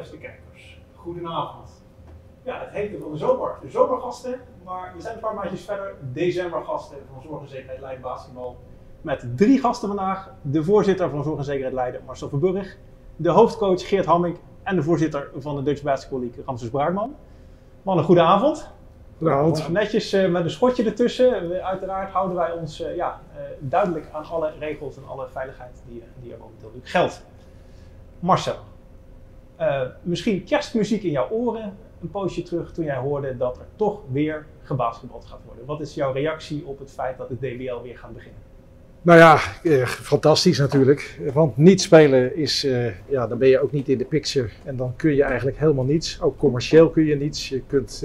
beste kijkers, goedenavond. Ja, het heette van de zomergasten, maar we zijn een paar maandjes verder, decembergasten van Zorg en Zekerheid Leiden Basketbal. Met 3 gasten vandaag, de voorzitter van Zorg en Zekerheid Leiden, Marcel Verburg, de hoofdcoach Geert Hammink en de voorzitter van de Dutch Basketball League, Ramses Braakman. Mannen, goedenavond. Goedenavond. Netjes met een schotje ertussen. Uiteraard houden wij ons duidelijk aan alle regels en alle veiligheid die er momenteel geldt. Marcel, misschien kerstmuziek in jouw oren een poosje terug toen jij hoorde dat er toch weer gebasketbald gaat worden. Wat is jouw reactie op het feit dat de DBL weer gaat beginnen? Nou ja, fantastisch natuurlijk. Want niet spelen is, dan ben je ook niet in de picture. En dan kun je eigenlijk helemaal niets. Ook commercieel kun je niets. Je kunt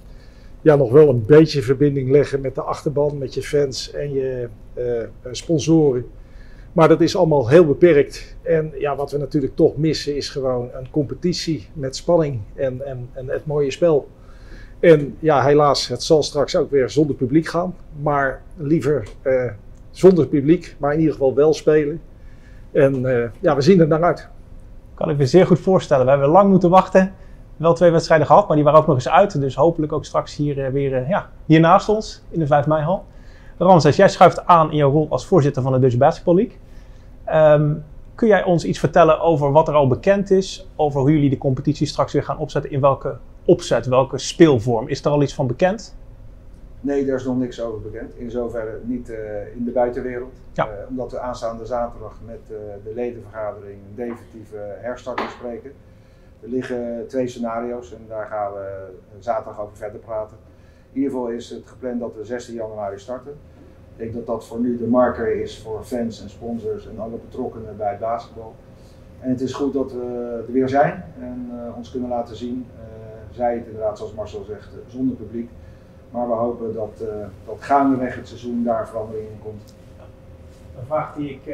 nog wel een beetje verbinding leggen met de achterban, met je fans en je sponsoren. Maar dat is allemaal heel beperkt. En ja, wat we natuurlijk toch missen is gewoon een competitie met spanning en het mooie spel. En ja, helaas, het zal straks ook weer zonder publiek gaan. Maar liever zonder publiek, maar in ieder geval wel spelen. En we zien er naar uit. Kan ik me zeer goed voorstellen. We hebben lang moeten wachten. Wel 2 wedstrijden gehad, maar die waren ook nog eens uit. Dus hopelijk ook straks hier hier naast ons in de 5 mei-hal. Ramses, jij schuift aan in jouw rol als voorzitter van de Dutch Basketball League. Kun jij ons iets vertellen over wat er al bekend is? Over hoe jullie de competitie straks weer gaan opzetten? In welke opzet, welke speelvorm? Is er al iets van bekend? Nee, daar is nog niks over bekend. In zoverre niet in de buitenwereld. Ja. Omdat we aanstaande zaterdag met de ledenvergadering een definitieve herstart bespreken. Er liggen 2 scenario's en daar gaan we zaterdag over verder praten. In ieder geval is het gepland dat we 16 januari starten. Ik denk dat dat voor nu de marker is voor fans en sponsors en alle betrokkenen bij het basketbal. En het is goed dat we er weer zijn en ons kunnen laten zien. Zij het inderdaad, zoals Marcel zegt, zonder publiek. Maar we hopen dat gaandeweg het seizoen daar verandering in komt. Een vraag die ik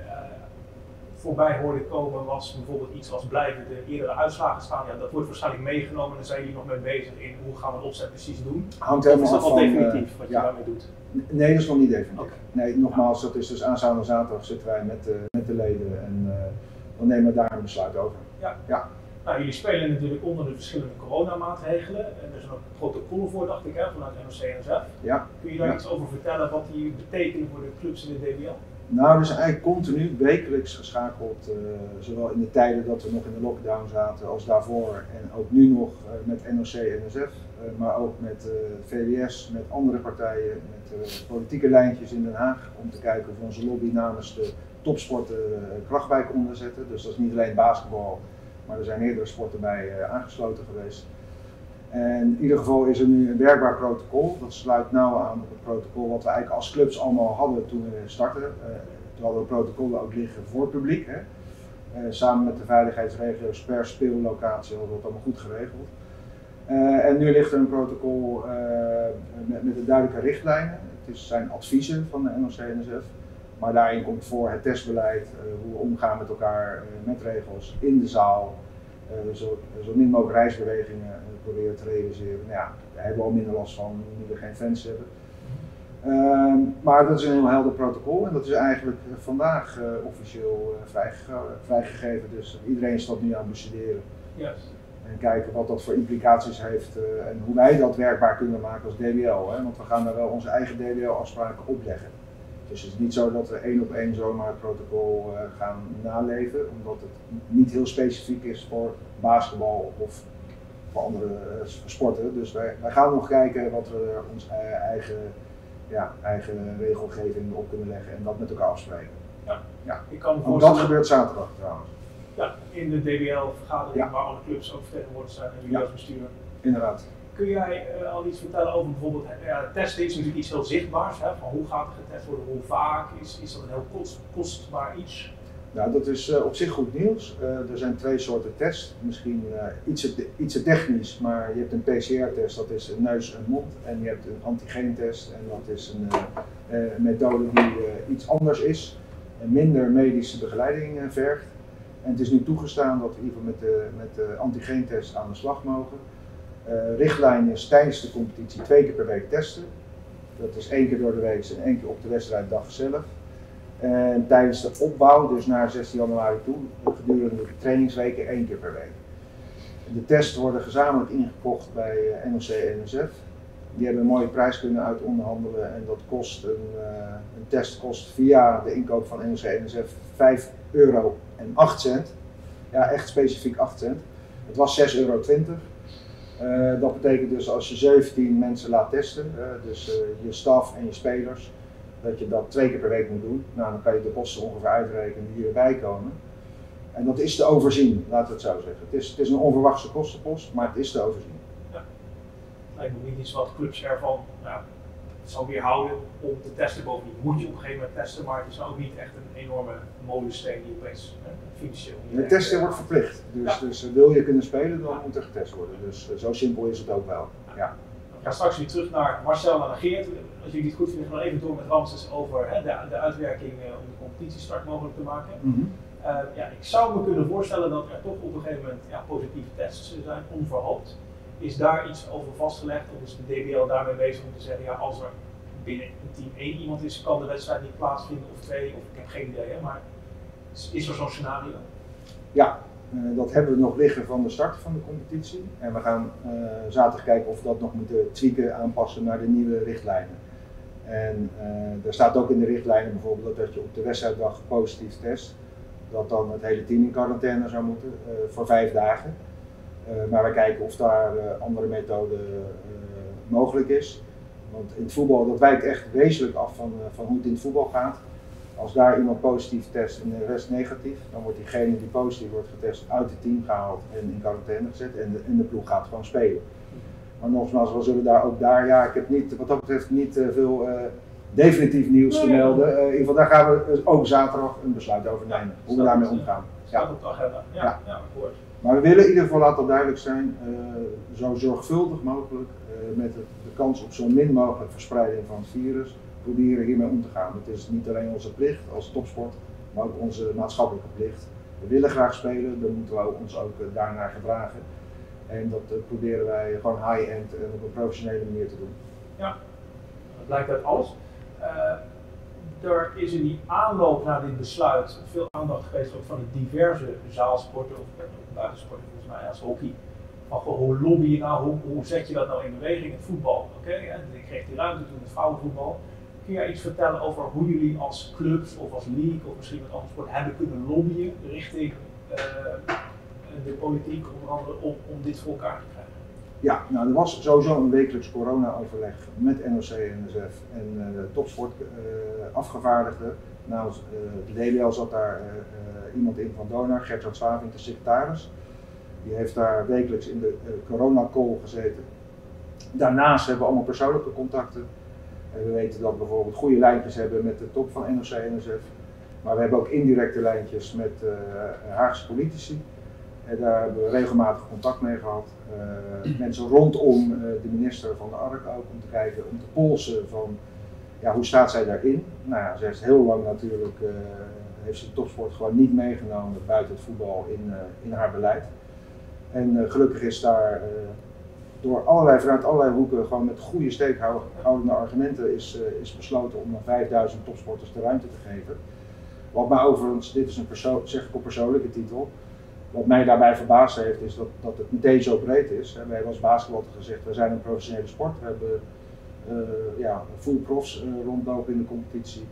voorbij hoorde komen was bijvoorbeeld iets als blijven de eerdere uitslagen staan. Ja, dat wordt waarschijnlijk meegenomen en daar zijn jullie nog mee bezig in hoe gaan we het opzet precies doen. Hangt helemaal of is dat af al van, definitief wat je daarmee doet? Nee, dat is nog niet definitief. Okay. Nee, nogmaals, dat is dus aanstaande zaterdag zitten wij met de leden en dan nemen we daar een besluit over. Ja. Nou, jullie spelen natuurlijk onder de verschillende coronamaatregelen. En er zijn ook protocollen voor, dacht ik, vanuit NOC-NSF. Ja. Kun je daar iets over vertellen wat die betekenen voor de clubs in de DBL? Nou, we zijn eigenlijk continu wekelijks geschakeld, zowel in de tijden dat we nog in de lockdown zaten als daarvoor en ook nu nog met NOC-NSF, maar ook met VWS, met andere partijen, met politieke lijntjes in Den Haag om te kijken of we onze lobby namens de topsporten kracht bij konden zetten. Dus dat is niet alleen basketbal, maar er zijn meerdere sporten bij aangesloten geweest. En in ieder geval is er nu een werkbaar protocol. Dat sluit nauw aan op het protocol wat we eigenlijk als clubs allemaal hadden toen we startten. Toen hadden we protocollen ook liggen voor publiek. Samen met de veiligheidsregio's per speellocatie hadden we het allemaal goed geregeld. En nu ligt er een protocol met de duidelijke richtlijnen. Het zijn adviezen van de NOC-NSF. Maar daarin komt voor het testbeleid, hoe we omgaan met elkaar, met regels in de zaal. Zo min mogelijk reisbewegingen proberen te realiseren. Nou ja, daar hebben we al minder last van nu we geen fans hebben. Maar dat is een heel helder protocol en dat is eigenlijk vandaag officieel vrijgegeven. Dus iedereen staat nu aan het bestuderen. Yes. En kijken wat dat voor implicaties heeft en hoe wij dat werkbaar kunnen maken als DBL. Want we gaan daar wel onze eigen DBL-afspraken opleggen. Dus het is niet zo dat we 1 op 1 zomaar het protocol gaan naleven, omdat het niet heel specifiek is voor basketbal of voor andere sporten. Dus wij gaan nog kijken wat we onze eigen regelgeving op kunnen leggen en dat met elkaar afspreken. Ja. Ik kan me ook dat gebeurt zaterdag trouwens. Ja, in de DBL-vergadering waar alle clubs ook vertegenwoordigd zijn en jullie als bestuur. Inderdaad. Kun jij al iets vertellen over bijvoorbeeld testen is natuurlijk iets heel zichtbaars, van hoe gaat er getest worden, hoe vaak, is dat een heel kostbaar iets? Nou, dat is op zich goed nieuws. Er zijn 2 soorten tests, misschien iets te technisch, maar je hebt een PCR-test, dat is neus en mond, en je hebt een antigeentest en dat is een methode die iets anders is en minder medische begeleiding vergt. En het is nu toegestaan dat we in ieder geval met de antigeentest aan de slag mogen. Richtlijn is tijdens de competitie 2 keer per week testen. Dat is 1 keer door de week en 1 keer op de wedstrijddag zelf. En tijdens de opbouw, dus naar 16 januari toe, gedurende de trainingsweken 1 keer per week. De tests worden gezamenlijk ingekocht bij NOC-NSF. Die hebben een mooie prijs kunnen uitonderhandelen en dat kost een test kost via de inkoop van NOC-NSF €5,08. Ja, echt specifiek 8 cent. Het was €6,20. Dat betekent dus als je 17 mensen laat testen, dus je staf en je spelers, dat je dat 2 keer per week moet doen. Nou, dan kan je de kosten ongeveer uitrekenen die hierbij komen. En dat is te overzien, laten we het zo zeggen. Het is een onverwachte kostenpost, maar het is te overzien. Ja. Lijkt me niet iets wat clubs ervan zou weerhouden om te testen. Bovendien moet je op een gegeven moment testen, maar het is ook niet echt een enorme molensteen die opeens financieel... De testen wordt verplicht, dus wil je kunnen spelen, dan moet er getest worden. Dus zo simpel is het ook wel. Ja. We gaan straks weer terug naar Marcel en Geert. Als jullie het goed vinden, gaan we even door met Ramses over de uitwerking om de competitiestart mogelijk te maken. Ik zou me kunnen voorstellen dat er toch op een gegeven moment positieve tests zijn, onverhoopt. Is daar iets over vastgelegd of is de DBL daarmee bezig om te zeggen, als er binnen een team 1 iemand is, kan de wedstrijd niet plaatsvinden of 2, of ik heb geen idee, maar is er zo'n scenario? Ja, dat hebben we nog liggen van de start van de competitie en we gaan zaterdag kijken of we dat nog moeten tweaken, aanpassen naar de nieuwe richtlijnen. En er staat ook in de richtlijnen bijvoorbeeld dat je op de wedstrijddag positief test, dat dan het hele team in quarantaine zou moeten voor 5 dagen. Maar wij kijken of daar andere methode mogelijk is. Want in het voetbal, dat wijkt echt wezenlijk af van hoe het in het voetbal gaat. Als daar iemand positief test en de rest negatief, dan wordt diegene die positief wordt getest uit het team gehaald en in quarantaine gezet en de ploeg gaat gewoon spelen. Maar nogmaals, we zullen ik heb niet, wat dat betreft niet veel definitief nieuws te melden. In ieder geval, daar gaan we ook zaterdag een besluit over nemen, hoe we daarmee omgaan. Staat op de agenda. Ja, akkoord. Maar we willen in ieder geval, laat dat duidelijk zijn, zo zorgvuldig mogelijk met de kans op zo min mogelijk verspreiding van het virus, proberen hiermee om te gaan. Het is niet alleen onze plicht als topsport, maar ook onze maatschappelijke plicht. We willen graag spelen, dan moeten we ons ook daarnaar gedragen. En dat proberen wij gewoon high-end en op een professionele manier te doen. Ja, dat blijkt uit alles. Er is in die aanloop naar dit besluit veel aandacht geweest ook van de diverse zaalsporten of buitensporten, volgens mij als hockey. Van hoe lobby je nou, hoe zet je dat nou in beweging in het voetbal? Ik kreeg die ruimte toen het vrouwenvoetbal. Kun jij iets vertellen over hoe jullie als clubs of als league of misschien met andere sport hebben kunnen lobbyen richting de politiek onder andere om dit voor elkaar te krijgen? Ja, nou er was sowieso een wekelijks corona-overleg met NOC-NSF en topsport afgevaardigden. Nou, de DBL zat daar iemand in van Donar, Gertjan Swaving, de secretaris. Die heeft daar wekelijks in de corona-call gezeten. Daarnaast hebben we allemaal persoonlijke contacten. We weten dat we bijvoorbeeld goede lijntjes hebben met de top van NOC-NSF. Maar we hebben ook indirecte lijntjes met Haagse politici. En daar hebben we regelmatig contact mee gehad. Mensen rondom de minister van de ARK ook, om te kijken, om te polsen van hoe staat zij daarin. Nou ja, ze heeft heel lang natuurlijk, heeft ze de topsport gewoon niet meegenomen buiten het voetbal in haar beleid. En gelukkig is daar vanuit allerlei hoeken gewoon met goede steekhoudende argumenten is besloten om aan 5000 topsporters de ruimte te geven. Wat mij overigens, dit is zeg ik op persoonlijke titel, wat mij daarbij verbaasd heeft is dat het meteen zo breed is. We hebben als basketbal gezegd, we zijn een professionele sport. We hebben full profs rondlopen in de competitie.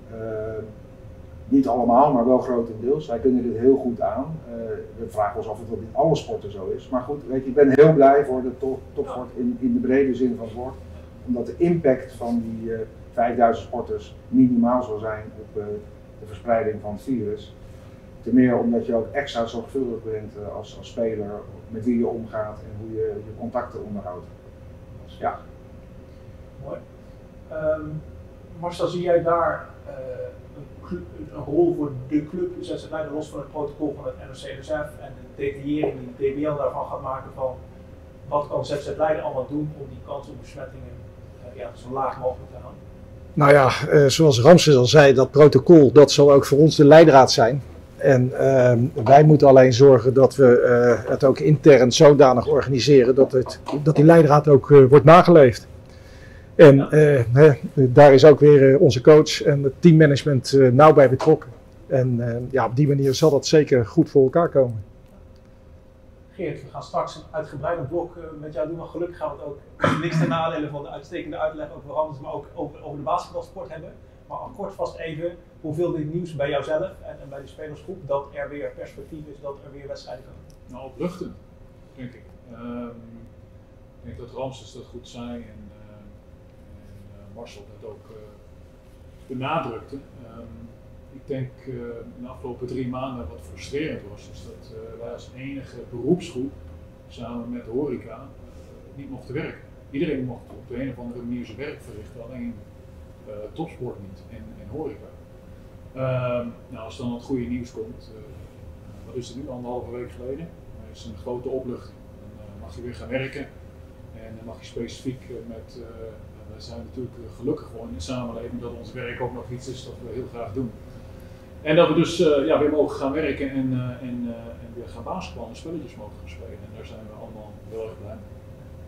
Niet allemaal, maar wel grotendeels. Wij kunnen dit heel goed aan. We vragen ons af of dat in alle sporten zo is. Maar goed, weet je, ik ben heel blij voor de topsport in de brede zin van het woord. Omdat de impact van die 5000 sporters minimaal zal zijn op de verspreiding van het virus. Ten meer omdat je ook extra zorgvuldig bent als speler met wie je omgaat en hoe je je contacten onderhoudt. Ja. Mooi. Marcel, zie jij daar een rol voor de club, ZZ Leiden, los van het protocol van het NOC-NSF en de detaillering die de DBL daarvan gaat maken van wat kan ZZ Leiden allemaal doen om die kans op besmettingen zo laag mogelijk te houden? Nou ja, zoals Ramses al zei, dat protocol dat zal ook voor ons de leidraad zijn. En wij moeten alleen zorgen dat we het ook intern zodanig organiseren dat die leidraad ook wordt nageleefd. En daar is ook weer onze coach en het teammanagement nauw bij betrokken. En op die manier zal dat zeker goed voor elkaar komen. Geert, we gaan straks een uitgebreide blok met jou doen, maar gelukkig gaan we het ook niks ten nadele van de uitstekende uitleg over Ramses, maar ook over de basketbalsport hebben. Maar al kort vast even, hoeveel dit nieuws bij jouzelf en bij de spelersgroep dat er weer perspectief is, dat er weer wedstrijden komen? Nou, opluchtend, denk ik. Ik denk dat Ramses dat goed zei en Marcel dat ook benadrukte. Ik denk in de afgelopen 3 maanden wat frustrerend was, is dat wij als enige beroepsgroep samen met de horeca niet mochten werken. Iedereen mocht op de een of andere manier zijn werk verrichten, alleen topsport niet en horeca. Nou, als dan het goede nieuws komt, wat is het nu, 1,5 week geleden, is een grote opluchting. Dan mag je weer gaan werken en dan mag je specifiek met, wij zijn natuurlijk gelukkig gewoon in de samenleving dat ons werk ook nog iets is dat we heel graag doen. En dat we dus weer mogen gaan werken en weer gaan basketballen en spelletjes mogen gaan spelen. En daar zijn we allemaal heel erg blij mee.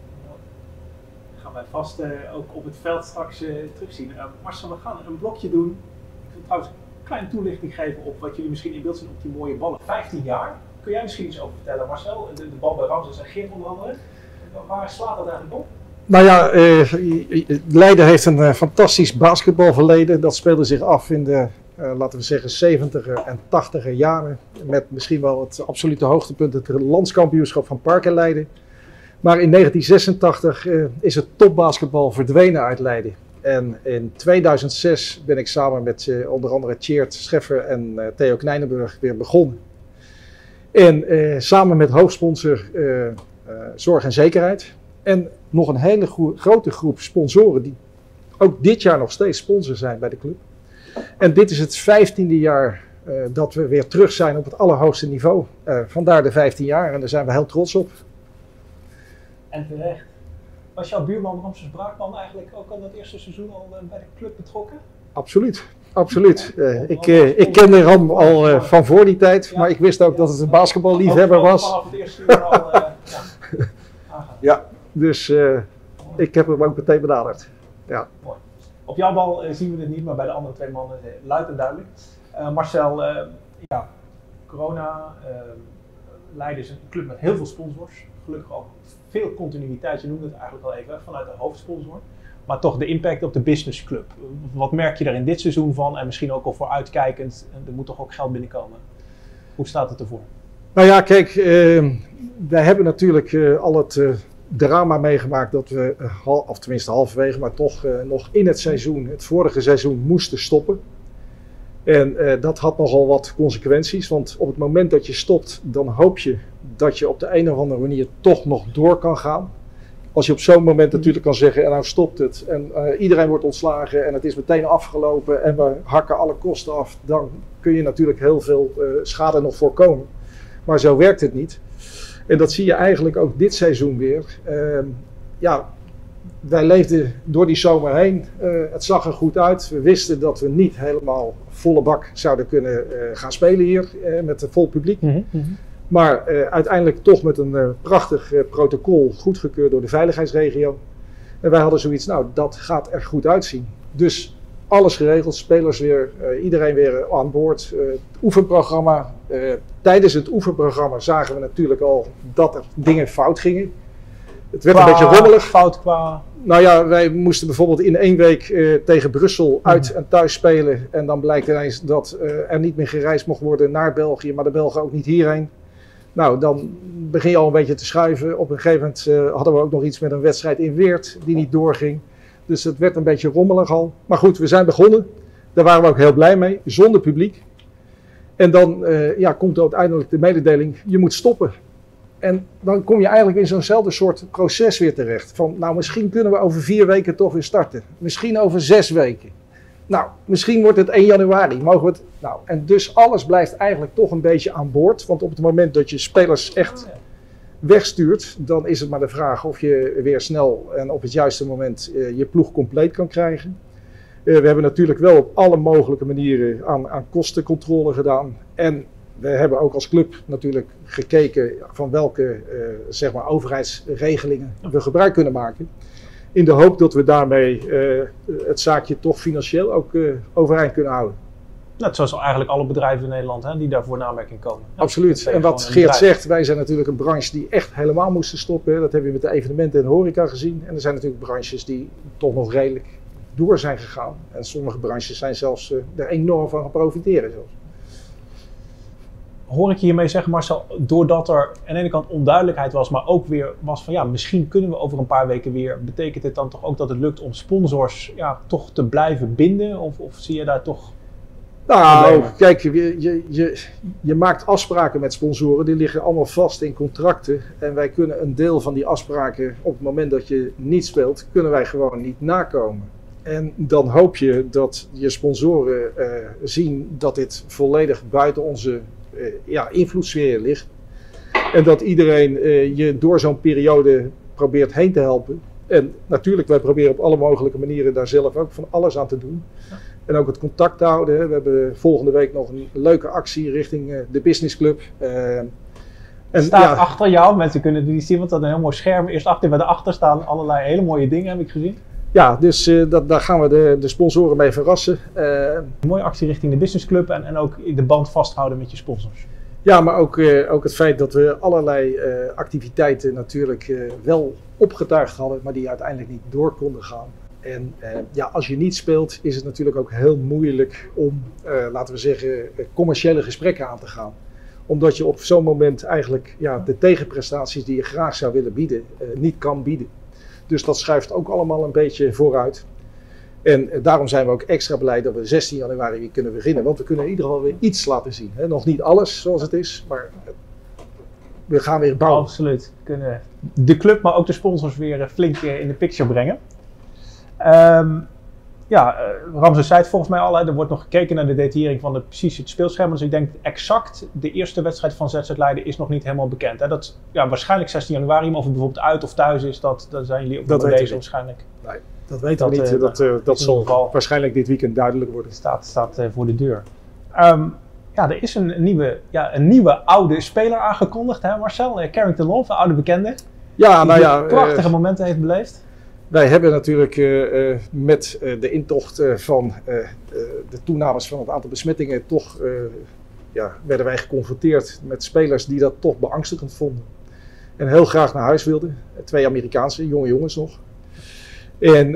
Gaan wij vast ook op het veld straks terugzien. Marcel, we gaan een blokje doen. Ik wil trouwens een kleine toelichting geven op wat jullie misschien in beeld zien op die mooie ballen. 15 jaar. Kun jij misschien iets over vertellen, Marcel? De bal bij Ramses en Geert onder andere. Waar slaat dat eigenlijk op? Nou ja, Leiden heeft een fantastisch basketbalverleden. Dat speelde zich af in de, laten we zeggen, 70er en 80er jaren. Met misschien wel het absolute hoogtepunt, het landskampioenschap van Parken Leiden. Maar in 1986 is het topbasketbal verdwenen uit Leiden. En in 2006 ben ik samen met onder andere Tjeerd Scheffer en Theo Knijnenburg weer begonnen. En samen met hoofdsponsor Zorg en Zekerheid. En nog een hele grote groep sponsoren die ook dit jaar nog steeds sponsor zijn bij de club. En dit is het 15e jaar dat we weer terug zijn op het allerhoogste niveau. Vandaar de 15 jaar en daar zijn we heel trots op. En terecht. Was jouw buurman Ramses Braakman eigenlijk ook al het eerste seizoen al bij de club betrokken? Absoluut, absoluut. Ik kende Ram al van voor die tijd, maar ik wist ook dat het een basketballiefhebber was. Vanaf het eerste uur al ja, dus ik heb hem ook meteen benaderd. Ja. Mooi. Op jouw bal zien we het niet, maar bij de andere 2 mannen luid en duidelijk. Marcel, corona, Leiden is een club met heel veel sponsors. Gelukkig ook veel continuïteit, je noemde het eigenlijk al even, vanuit de hoofdsponsor. Maar toch de impact op de businessclub. Wat merk je daar in dit seizoen van en misschien ook al vooruitkijkend? Er moet toch ook geld binnenkomen. Hoe staat het ervoor? Nou ja, kijk, wij hebben natuurlijk al het drama meegemaakt dat we, of tenminste halverwege, maar toch nog in het seizoen, het vorige seizoen, moesten stoppen. En dat had nogal wat consequenties, want op het moment dat je stopt, dan hoop je dat je op de een of andere manier toch nog door kan gaan. Als je op zo'n moment natuurlijk kan zeggen, en nou stopt het en iedereen wordt ontslagen en het is meteen afgelopen en we hakken alle kosten af, dan kun je natuurlijk heel veel schade nog voorkomen. Maar zo werkt het niet. En dat zie je eigenlijk ook dit seizoen weer. Wij leefden door die zomer heen. Het zag er goed uit. We wisten dat we niet helemaal volle bak zouden kunnen gaan spelen hier met een vol publiek. Maar uiteindelijk toch met een prachtig protocol goedgekeurd door de veiligheidsregio. En wij hadden zoiets, nou dat gaat er goed uitzien. Dus alles geregeld, spelers weer, iedereen weer aan boord. Het oefenprogramma. Tijdens het oefenprogramma zagen we natuurlijk al dat er dingen fout gingen. Het werd een beetje rommelig. Fout qua... Nou ja, wij moesten bijvoorbeeld in 1 week tegen Brussel uit en thuis spelen. En dan blijkt ineens dat er niet meer gereisd mocht worden naar België, maar de Belgen ook niet hierheen. Nou, dan begin je al een beetje te schuiven. Op een gegeven moment hadden we ook nog iets met een wedstrijd in Weert die niet doorging. Dus het werd een beetje rommelig al. Maar goed, we zijn begonnen. Daar waren we ook heel blij mee, zonder publiek. En dan komt uiteindelijk de mededeling, je moet stoppen. En dan kom je eigenlijk in zo'nzelfde soort proces weer terecht. Van, nou, misschien kunnen we over 4 weken toch weer starten. Misschien over 6 weken. Nou, misschien wordt het 1 januari. Mogen we het... Nou, en dus alles blijft eigenlijk toch een beetje aan boord. Want op het moment dat je spelers echt wegstuurt, dan is het maar de vraag of je weer snel en op het juiste moment je ploeg compleet kan krijgen. We hebben natuurlijk wel op alle mogelijke manieren aan kostencontrole gedaan. En we hebben ook als club natuurlijk gekeken van welke overheidsregelingen we gebruik kunnen maken. In de hoop dat we daarmee het zaakje toch financieel ook overeind kunnen houden. Net zoals eigenlijk alle bedrijven in Nederland hè, die daarvoor in aanmerking komen. Ja, Absoluut. En wat Geert zegt, wij zijn natuurlijk een branche die echt helemaal moesten stoppen. Dat hebben we met de evenementen en horeca gezien. En er zijn natuurlijk branches die toch nog redelijk door zijn gegaan. En sommige branches zijn zelfs er enorm van gaan profiteren zelfs. Hoor ik je hiermee zeggen, Marcel, doordat er aan de ene kant onduidelijkheid was, maar ook weer was van ja, misschien kunnen we over een paar weken weer. Betekent dit dan toch ook dat het lukt om sponsors toch te blijven binden? Of zie je daar toch... Nou, kijk, je maakt afspraken met sponsoren, die liggen allemaal vast in contracten. En wij kunnen een deel van die afspraken op het moment dat je niet speelt, kunnen wij gewoon niet nakomen. En dan hoop je dat je sponsoren zien dat dit volledig buiten onze invloedssfeer ligt. En dat iedereen je door zo'n periode probeert heen te helpen. En natuurlijk, wij proberen op alle mogelijke manieren daar zelf ook van alles aan te doen. Ja. En ook het contact te houden. We hebben volgende week nog een leuke actie richting de Business Club. Staat achter jou, mensen kunnen het niet zien, want dat is een heel mooi scherm. Eerst achter, bij daarachter staan allerlei hele mooie dingen, heb ik gezien. Ja, dus daar gaan we de sponsoren mee verrassen. Een mooie actie richting de Business Club en ook de band vasthouden met je sponsors. Ja, maar ook het feit dat we allerlei activiteiten natuurlijk wel opgetuigd hadden, maar die uiteindelijk niet door konden gaan. En als je niet speelt, is het natuurlijk ook heel moeilijk om, laten we zeggen, commerciële gesprekken aan te gaan. Omdat je op zo'n moment eigenlijk de tegenprestaties die je graag zou willen bieden, niet kan bieden. Dus dat schuift ook allemaal een beetje vooruit. En daarom zijn we ook extra blij dat we 16 januari weer kunnen beginnen. Want we kunnen in ieder geval weer iets laten zien. Hè? Nog niet alles zoals het is, maar we gaan weer bouwen. Absoluut. We kunnen de club, maar ook de sponsors weer flink in de picture brengen. Ramses zei het volgens mij al, er wordt nog gekeken naar de detaillering van precies het speelscherm. Dus ik denk exact de eerste wedstrijd van ZZ Leiden is nog niet helemaal bekend. Hè? Dat is waarschijnlijk 16 januari, maar of het bijvoorbeeld uit of thuis is, dat zijn jullie ook nog bij deze waarschijnlijk. Nee, dat weten we niet. Dat zal waarschijnlijk dit weekend duidelijk worden. Staat voor de deur. Er is een nieuwe oude speler aangekondigd, hè Marcel? Carrington Love, een oude bekende. Ja, die prachtige momenten heeft beleefd. Wij hebben natuurlijk met de intocht van de toenames van het aantal besmettingen toch werden wij geconfronteerd met spelers die dat toch beangstigend vonden. En heel graag naar huis wilden. 2 Amerikaanse, jonge jongens nog. En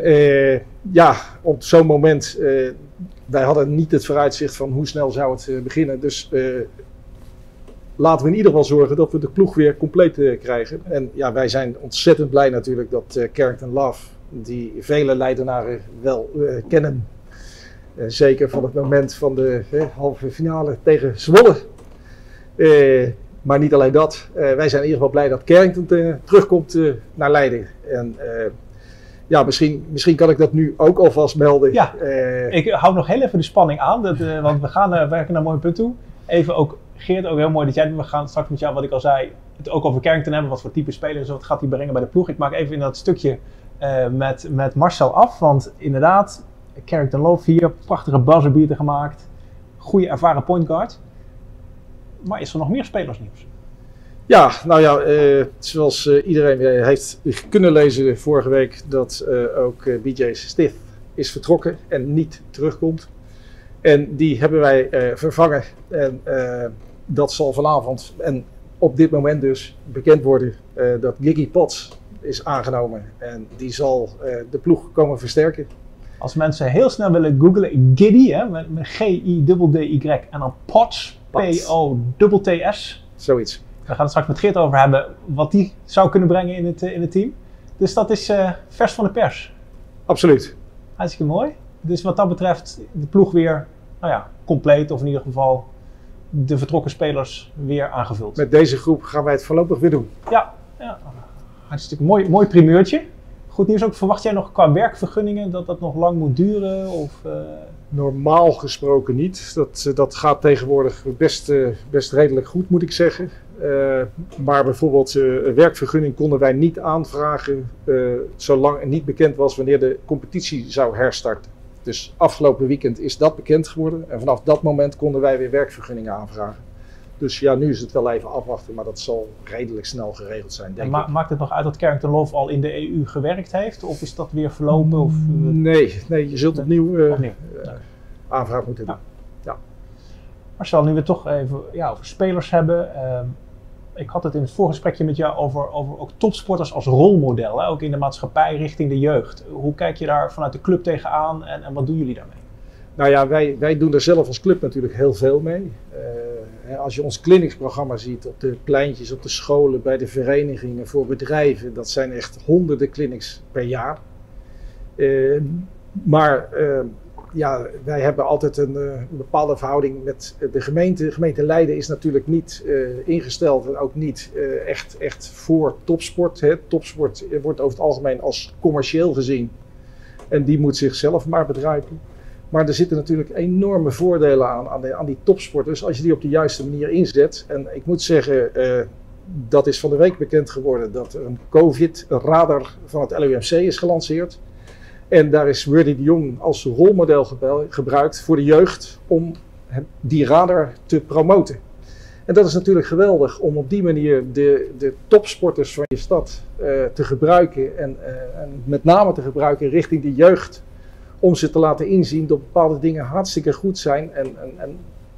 op zo'n moment, wij hadden niet het vooruitzicht van hoe snel zou het beginnen. Dus laten we in ieder geval zorgen dat we de ploeg weer compleet krijgen. En wij zijn ontzettend blij natuurlijk dat Carrington Love, die vele Leidenaren wel kennen. Zeker van het moment van de halve finale tegen Zwolle. Maar niet alleen dat. Wij zijn in ieder geval blij dat Carrington terugkomt naar Leiden. En misschien kan ik dat nu ook alvast melden. Ja, ik hou nog heel even de spanning aan. Want we gaan werken naar een mooi punt toe. Even ook, Geert, ook heel mooi dat we gaan straks met jou, wat ik al zei, het ook over Carrington hebben. Wat voor type speler is, wat gaat hij brengen bij de ploeg. Ik maak even in dat stukje met Marcel af. Want inderdaad, Carrington Love hier, prachtige buzzerbeater gemaakt. Goede ervaren point guard. Maar is er nog meer spelersnieuws? Ja, zoals iedereen heeft kunnen lezen vorige week, dat ook BJ Stith is vertrokken en niet terugkomt. En die hebben wij vervangen. En dat zal vanavond en op dit moment dus bekend worden dat Giggy Potts is aangenomen. En die zal de ploeg komen versterken. Als mensen heel snel willen googlen, Giddy, met G-I-D-D-Y en dan Potts, P-O-T-T-S. Zoiets. We gaan het straks met Geert over hebben wat die zou kunnen brengen in het team. Dus dat is vers van de pers. Absoluut. Hartstikke mooi. Dus wat dat betreft de ploeg weer compleet, of in ieder geval de vertrokken spelers weer aangevuld. Met deze groep gaan wij het voorlopig weer doen. Ja. Hartstikke mooi primeurtje. Goed nieuws ook. Verwacht jij nog qua werkvergunningen dat nog lang moet duren? Of, Normaal gesproken niet. Dat gaat tegenwoordig best redelijk goed, moet ik zeggen. Maar bijvoorbeeld werkvergunning konden wij niet aanvragen zolang er niet bekend was wanneer de competitie zou herstarten. Dus afgelopen weekend is dat bekend geworden en vanaf dat moment konden wij weer werkvergunningen aanvragen. Dus nu is het wel even afwachten, maar dat zal redelijk snel geregeld zijn, denk ik. Maakt het nog uit dat Carrington Love al in de EU gewerkt heeft? Of is dat weer verlopen? Of, nee, je zult opnieuw aanvraag moeten doen. Ja. Marcel, nu we het toch even over spelers hebben. Ik had het in het voorgesprekje met jou over ook topsporters als rolmodel. Hè? Ook in de maatschappij richting de jeugd. Hoe kijk je daar vanuit de club tegenaan en wat doen jullie daarmee? Nou ja, wij doen er zelf als club natuurlijk heel veel mee. Als je ons clinicsprogramma ziet op de pleintjes, op de scholen, bij de verenigingen, voor bedrijven. Dat zijn echt honderden clinics per jaar. Ja, wij hebben altijd een bepaalde verhouding met de gemeente. De gemeente Leiden is natuurlijk niet ingesteld en ook niet echt voor topsport. Hè. Topsport wordt over het algemeen als commercieel gezien. En die moet zichzelf maar bedruipen. Maar er zitten natuurlijk enorme voordelen aan die topsport. Dus als je die op de juiste manier inzet. En ik moet zeggen, dat is van de week bekend geworden dat er een COVID-radar van het LUMC is gelanceerd. En daar is Wurdy de Jong als rolmodel gebruikt voor de jeugd om die radar te promoten. En dat is natuurlijk geweldig om op die manier de topsporters van je stad te gebruiken. En met name te gebruiken richting de jeugd. Om ze te laten inzien dat bepaalde dingen hartstikke goed zijn. En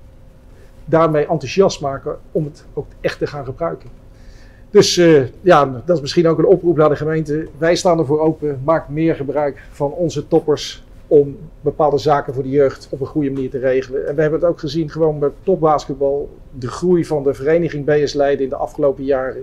daarmee enthousiast maken om het ook echt te gaan gebruiken. Dus dat is misschien ook een oproep naar de gemeente. Wij staan ervoor open. Maak meer gebruik van onze toppers om bepaalde zaken voor de jeugd op een goede manier te regelen. En we hebben het ook gezien gewoon bij topbasketbal. De groei van de vereniging BS Leiden in de afgelopen jaren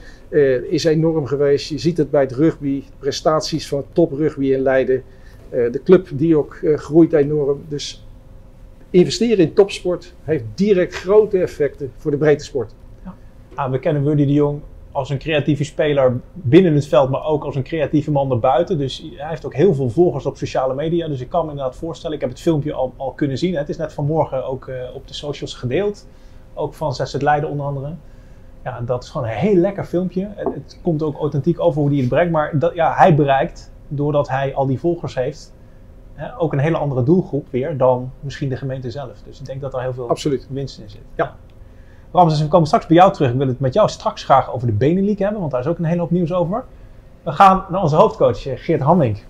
is enorm geweest. Je ziet het bij het rugby, prestaties van het toprugby in Leiden. De club die ook groeit enorm. Dus investeren in topsport heeft direct grote effecten voor de breedte sport. We kennen Wurdy de Jong als een creatieve speler binnen het veld, maar ook als een creatieve man erbuiten. Dus hij heeft ook heel veel volgers op sociale media. Dus ik kan me inderdaad voorstellen, ik heb het filmpje al kunnen zien. Het is net vanmorgen ook op de socials gedeeld. Ook van ZZ Leiden onder andere. Ja, dat is gewoon een heel lekker filmpje. Het komt ook authentiek over hoe hij het brengt. Maar hij bereikt, doordat hij al die volgers heeft, ook een hele andere doelgroep weer dan misschien de gemeente zelf. Dus ik denk dat er heel veel winst in zit. Ja. Ramses, we komen straks bij jou terug. Ik wil het met jou straks graag over de Benelink hebben, want daar is ook een hele hoop nieuws over. We gaan naar onze hoofdcoach Geert Hammink.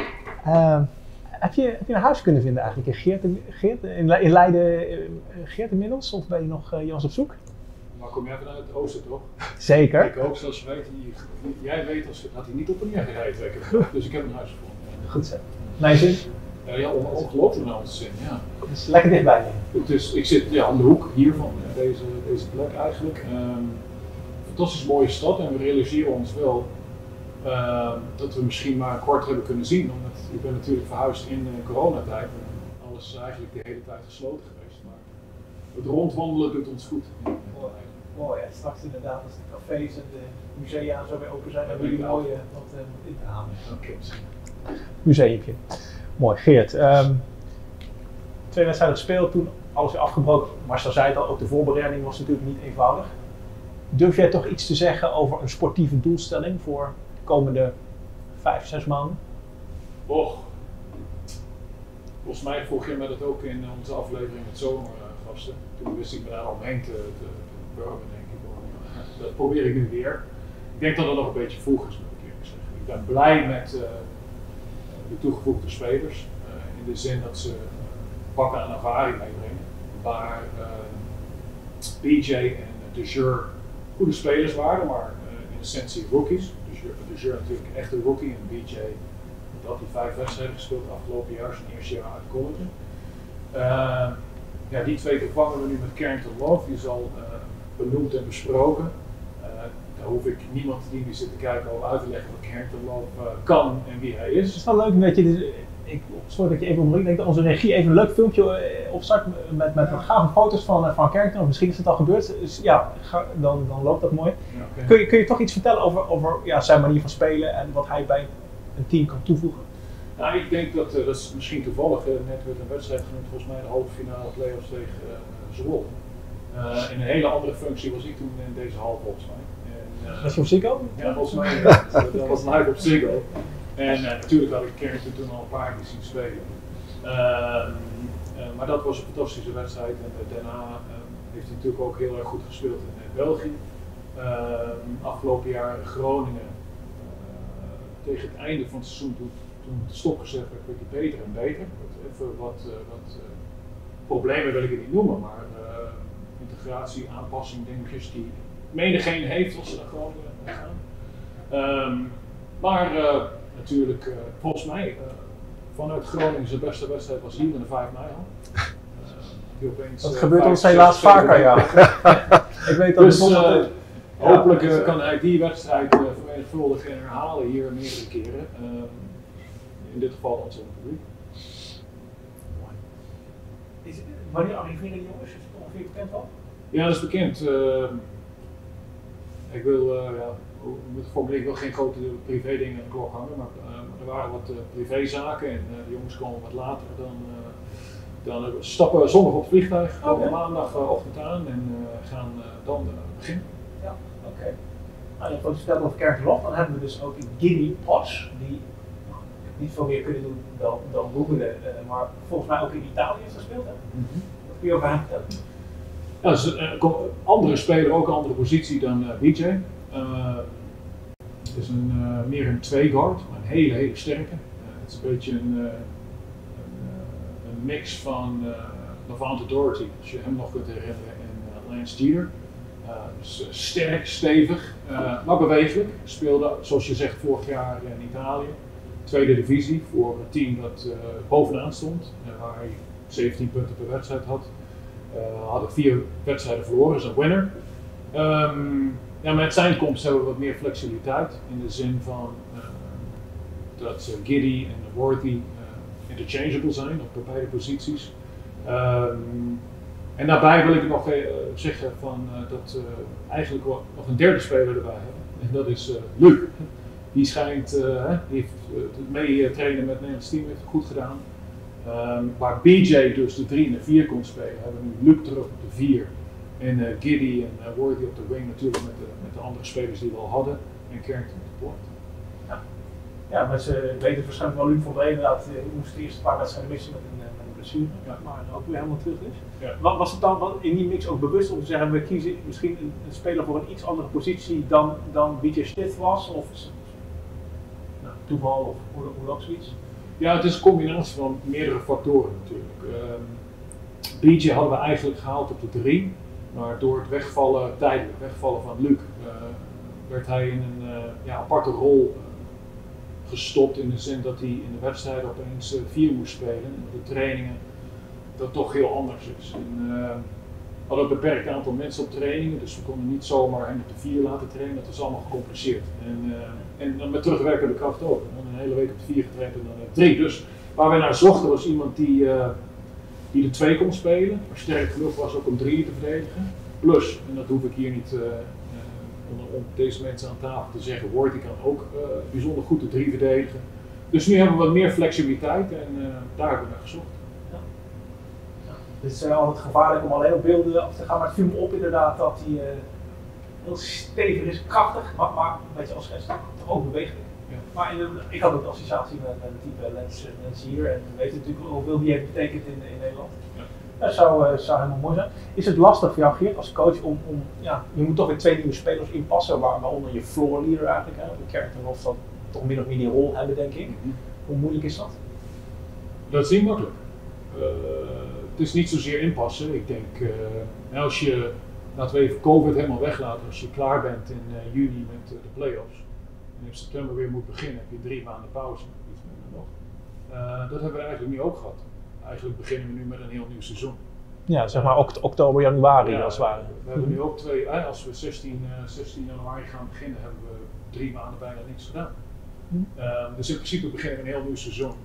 Heb je een huis kunnen vinden eigenlijk in Leiden, Geert inmiddels? Of ben je nog Jans op zoek? Maar kom jij vanuit het oosten toch? Zeker. Ik ook, zoals je weet, jij weet dat hij niet op en neer gereden. Dus ik heb een huis gevonden. Goed zo. Mijn zin? Ja, ongelooflijk naar onze zin, ja. Het is lekker dichtbij. Dus ik zit aan de hoek hier van deze plek eigenlijk. Fantastisch mooie stad en we realiseren ons wel dat we misschien maar een kwart hebben kunnen zien. Omdat ik ben natuurlijk verhuisd in coronatijd en alles is eigenlijk de hele tijd gesloten geweest. Maar het rondwandelen doet ons goed. Mooi, ja. Straks inderdaad als de cafés en de musea zo weer open zijn, hebben jullie mooi wat in te halen. Okay. Museumpje. Mooi, Geert. 2 wedstrijden gespeeld, toen alles weer afgebroken. Marcel zei het al, ook de voorbereiding was natuurlijk niet eenvoudig. Durf jij toch iets te zeggen over een sportieve doelstelling voor de komende 5, 6 maanden? Och, volgens mij vroeg je me dat ook in onze aflevering met zomergasten. Toen wist ik me daar omheen te burgen, denk ik. Dat probeer ik nu weer. Ik denk dat het nog een beetje vroeg is, moet ik eerlijk zeggen. Ik ben blij met de toegevoegde spelers. In de zin dat ze pakken aan ervaring meebrengen. Waar BJ en De Jure goede spelers waren, maar in essentie rookies. De Jure natuurlijk echt een rookie en BJ had hij 5 wedstrijden gespeeld afgelopen jaar, zijn eerste jaar uit college. Die 2 vervangen we nu met Carrington Love, die is al benoemd en besproken. Daar hoef ik niemand die nu zit te kijken over uit te leggen wat Carrington Love kan en wie hij is. Het is wel leuk dat je, sorry dat je even onderbreekt, ik denk dat onze regie even een leuk filmpje opstart met wat gave foto's van Carrington, of misschien is het al gebeurd, dus ja, dan loopt dat mooi. Ja, okay. Kun je toch iets vertellen over zijn manier van spelen en wat hij bij een team kan toevoegen? Nou, ik denk dat is misschien toevallig, net werd een wedstrijd genoemd, volgens mij de halve finale play-offs tegen Zwolle. In een hele andere functie was ik toen in deze halve volgens mij. Was je op Ziggo? Ja, volgens mij dat was live op Ziggo. En natuurlijk had ik Carrington toen al een paar keer zien spelen. Maar dat was een fantastische wedstrijd en daarna heeft hij natuurlijk ook heel erg goed gespeeld in België. Afgelopen jaar Groningen, tegen het einde van het seizoen toen het stopgezet werd hij beter en beter. Even wat problemen wil ik het niet noemen, maar configuratie, aanpassing, dingetjes die menigeen heeft als ze naar Groningen gaan. Maar natuurlijk, volgens mij, vanuit Groningen zijn beste wedstrijd was hier in de 5 mei al. Dat gebeurt ons helaas vaker, ja. Ik weet dat dus, hopelijk kan hij die wedstrijd vermenigvuldigen en herhalen hier meerdere keren. In dit geval dan zonder publiek. Wanneer arriveren die jongens? Is het ongeveer bekend al? Ja, dat is bekend. Ik wil geen grote privé dingen doorgangen, maar er waren wat privézaken en de jongens komen wat later dan stappen zondag op het vliegtuig, komen maandagochtend aan en gaan dan beginnen. Ja, oké. Nou, je hebt ook verteld over Kerkelof, dan hebben we dus ook Giddy Pas, die niet veel meer kunnen doen dan googelen, maar volgens mij ook in Italië heeft gespeeld. Hè? Wat kun je over hem vertellen? Ja, dus een andere speler, ook een andere positie dan BJ. Het is meer een 2-guard, maar een hele sterke. Het is een beetje een mix van Levante Doherty, als je hem nog kunt herinneren, en Lance Jeter. Dus sterk, stevig, maar bewegelijk. Speelde, zoals je zegt, vorig jaar in Italië. Tweede divisie voor een team dat bovenaan stond, waar hij 17 punten per wedstrijd had. Hadden 4 wedstrijden verloren, is een winner. Met zijn komst hebben we wat meer flexibiliteit in de zin van dat Giddy en Worthy interchangeable zijn op beide posities. En daarbij wil ik nog zeggen dat we eigenlijk nog een derde speler erbij hebben. En dat is Luc. Die schijnt, die heeft het meetrainen met het Nederlands team, heeft het goed gedaan. Waar BJ dus de 3 en de 4 kon spelen, hebben we nu Luc terug op de 4. En Giddy en Worthy op de wing natuurlijk met de andere spelers die we al hadden. En Carrington op de poort. Ja, maar ze weten waarschijnlijk wel, Luc van der inderdaad, moest de eerste paar wedstrijden missen met een blessure, maar ook weer helemaal terug is. Ja. Was het dan in die mix ook bewust om te zeggen, we kiezen misschien een speler voor een iets andere positie dan BJ Stitt was? Of toeval of hoe ook zoiets? Ja, het is een combinatie van meerdere factoren natuurlijk. BJ hadden we eigenlijk gehaald op de 3, maar door het tijdelijk wegvallen van Luc, werd hij in een aparte rol gestopt in de zin dat hij in de wedstrijden opeens 4 moest spelen en de trainingen dat toch heel anders is. We hadden een beperkt aantal mensen op trainingen, dus we konden niet zomaar hem op de 4 laten trainen, dat was allemaal gecompliceerd. En dan met terugwerkende kracht ook. Dan een hele week op de 4 getraind en dan op de 3. Dus waar wij naar zochten was iemand die de 2 kon spelen, maar sterk genoeg was ook om 3 te verdedigen. Plus, en dat hoef ik hier niet om deze mensen aan tafel te zeggen, Worthy kan ook bijzonder goed de 3 verdedigen. Dus nu hebben we wat meer flexibiliteit en daar hebben we naar gezocht. Ja. Ja. Het is altijd gevaarlijk om alleen op beelden af te gaan, maar het viel me op inderdaad dat hij heel stevig is, krachtig, maar een beetje als schets toch ook bewegelijk. Ja. Maar ik had ook de associatie met een type Lens hier en we weten natuurlijk hoeveel die heeft betekend in Nederland. Ja. Dat zou helemaal mooi zijn. Is het lastig voor jou, Geert, als coach je moet toch weer 2 nieuwe spelers inpassen, waaronder je floor leader eigenlijk, de Carrington of dat toch min of meer die rol hebben, denk ik. Hoe moeilijk is dat? Dat is niet makkelijk. Het is niet zozeer inpassen. Ik denk, als je, laten we even COVID helemaal weglaten, als je klaar bent in juni met de play-offs en in september weer moet beginnen, heb je 3 maanden pauze, iets minder nog. Dat hebben we eigenlijk nu ook gehad. Eigenlijk beginnen we nu met een heel nieuw seizoen. Ja, zeg maar oktober, januari als het ware. We hebben nu ook 2, als we 16 januari gaan beginnen, hebben we 3 maanden bijna niets gedaan. Dus in principe beginnen we een heel nieuw seizoen.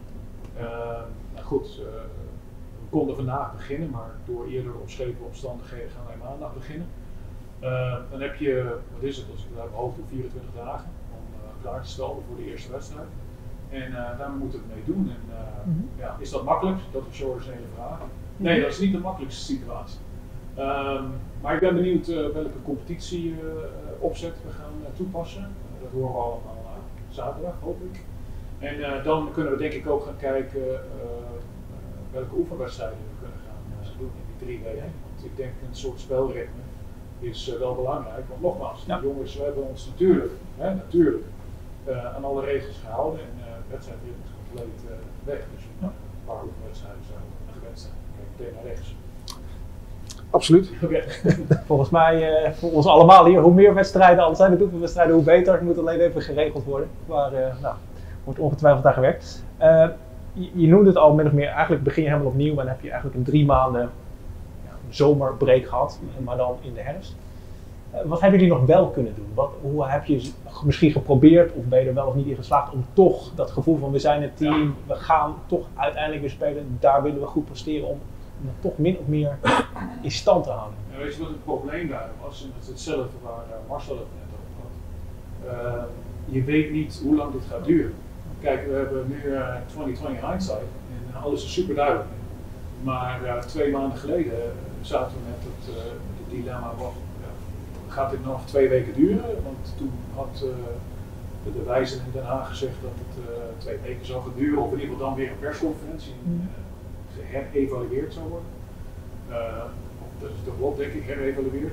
We konden vandaag beginnen, maar door eerder omschreven omstandigheden gaan wij maandag beginnen. Dan heb je, wat is het, als ik uit mijn hoofd doe, 24 dagen om klaar te stellen voor de eerste wedstrijd. En daar moeten we mee doen. En, is dat makkelijk? Dat is zo een hele vraag. Nee, dat is niet de makkelijkste situatie. Maar ik ben benieuwd welke competitie opzet we gaan toepassen. Dat horen we allemaal zaterdag, hoop ik. En dan kunnen we denk ik ook gaan kijken welke oefenwedstrijden we kunnen gaan doen in die 3 weken. Want ik denk een soort spelritme is wel belangrijk. Want nogmaals, de jongens, we hebben ons natuurlijk aan alle regels gehouden en de wedstrijdritme is compleet weg. Dus een paar oefenwedstrijden zouden gewend zijn. Kijk meteen naar rechts. Absoluut. Oké. Volgens mij, voor ons allemaal hier, hoe meer wedstrijden, al zijn het hoeveel wedstrijden, hoe beter. Het moet alleen even geregeld worden. Maar nou, wordt ongetwijfeld aan gewerkt. Je noemde het al min of meer, eigenlijk begin je helemaal opnieuw en heb je eigenlijk een 3 maanden zomerbreak gehad, maar dan in de herfst. Wat hebben jullie nog wel kunnen doen? Hoe heb je misschien geprobeerd of ben je er wel of niet in geslaagd om toch dat gevoel van we zijn een team, we gaan toch uiteindelijk weer spelen, daar willen we goed presteren om dat toch min of meer in stand te houden? Ja, weet je wat het probleem daar was? En dat is hetzelfde waar Marcel het net over had. Je weet niet hoe lang dit gaat duren. Kijk, we hebben nu 2020 hindsight en alles is super duidelijk. Maar 2 maanden geleden zaten we met het dilemma, gaat dit nog 2 weken duren? Want toen had de wijze in Den Haag gezegd dat het 2 weken zou gaan duren, of in ieder geval dan weer een persconferentie geherevalueerd zou worden. Dat is toch wel, denk ik, herevalueerd.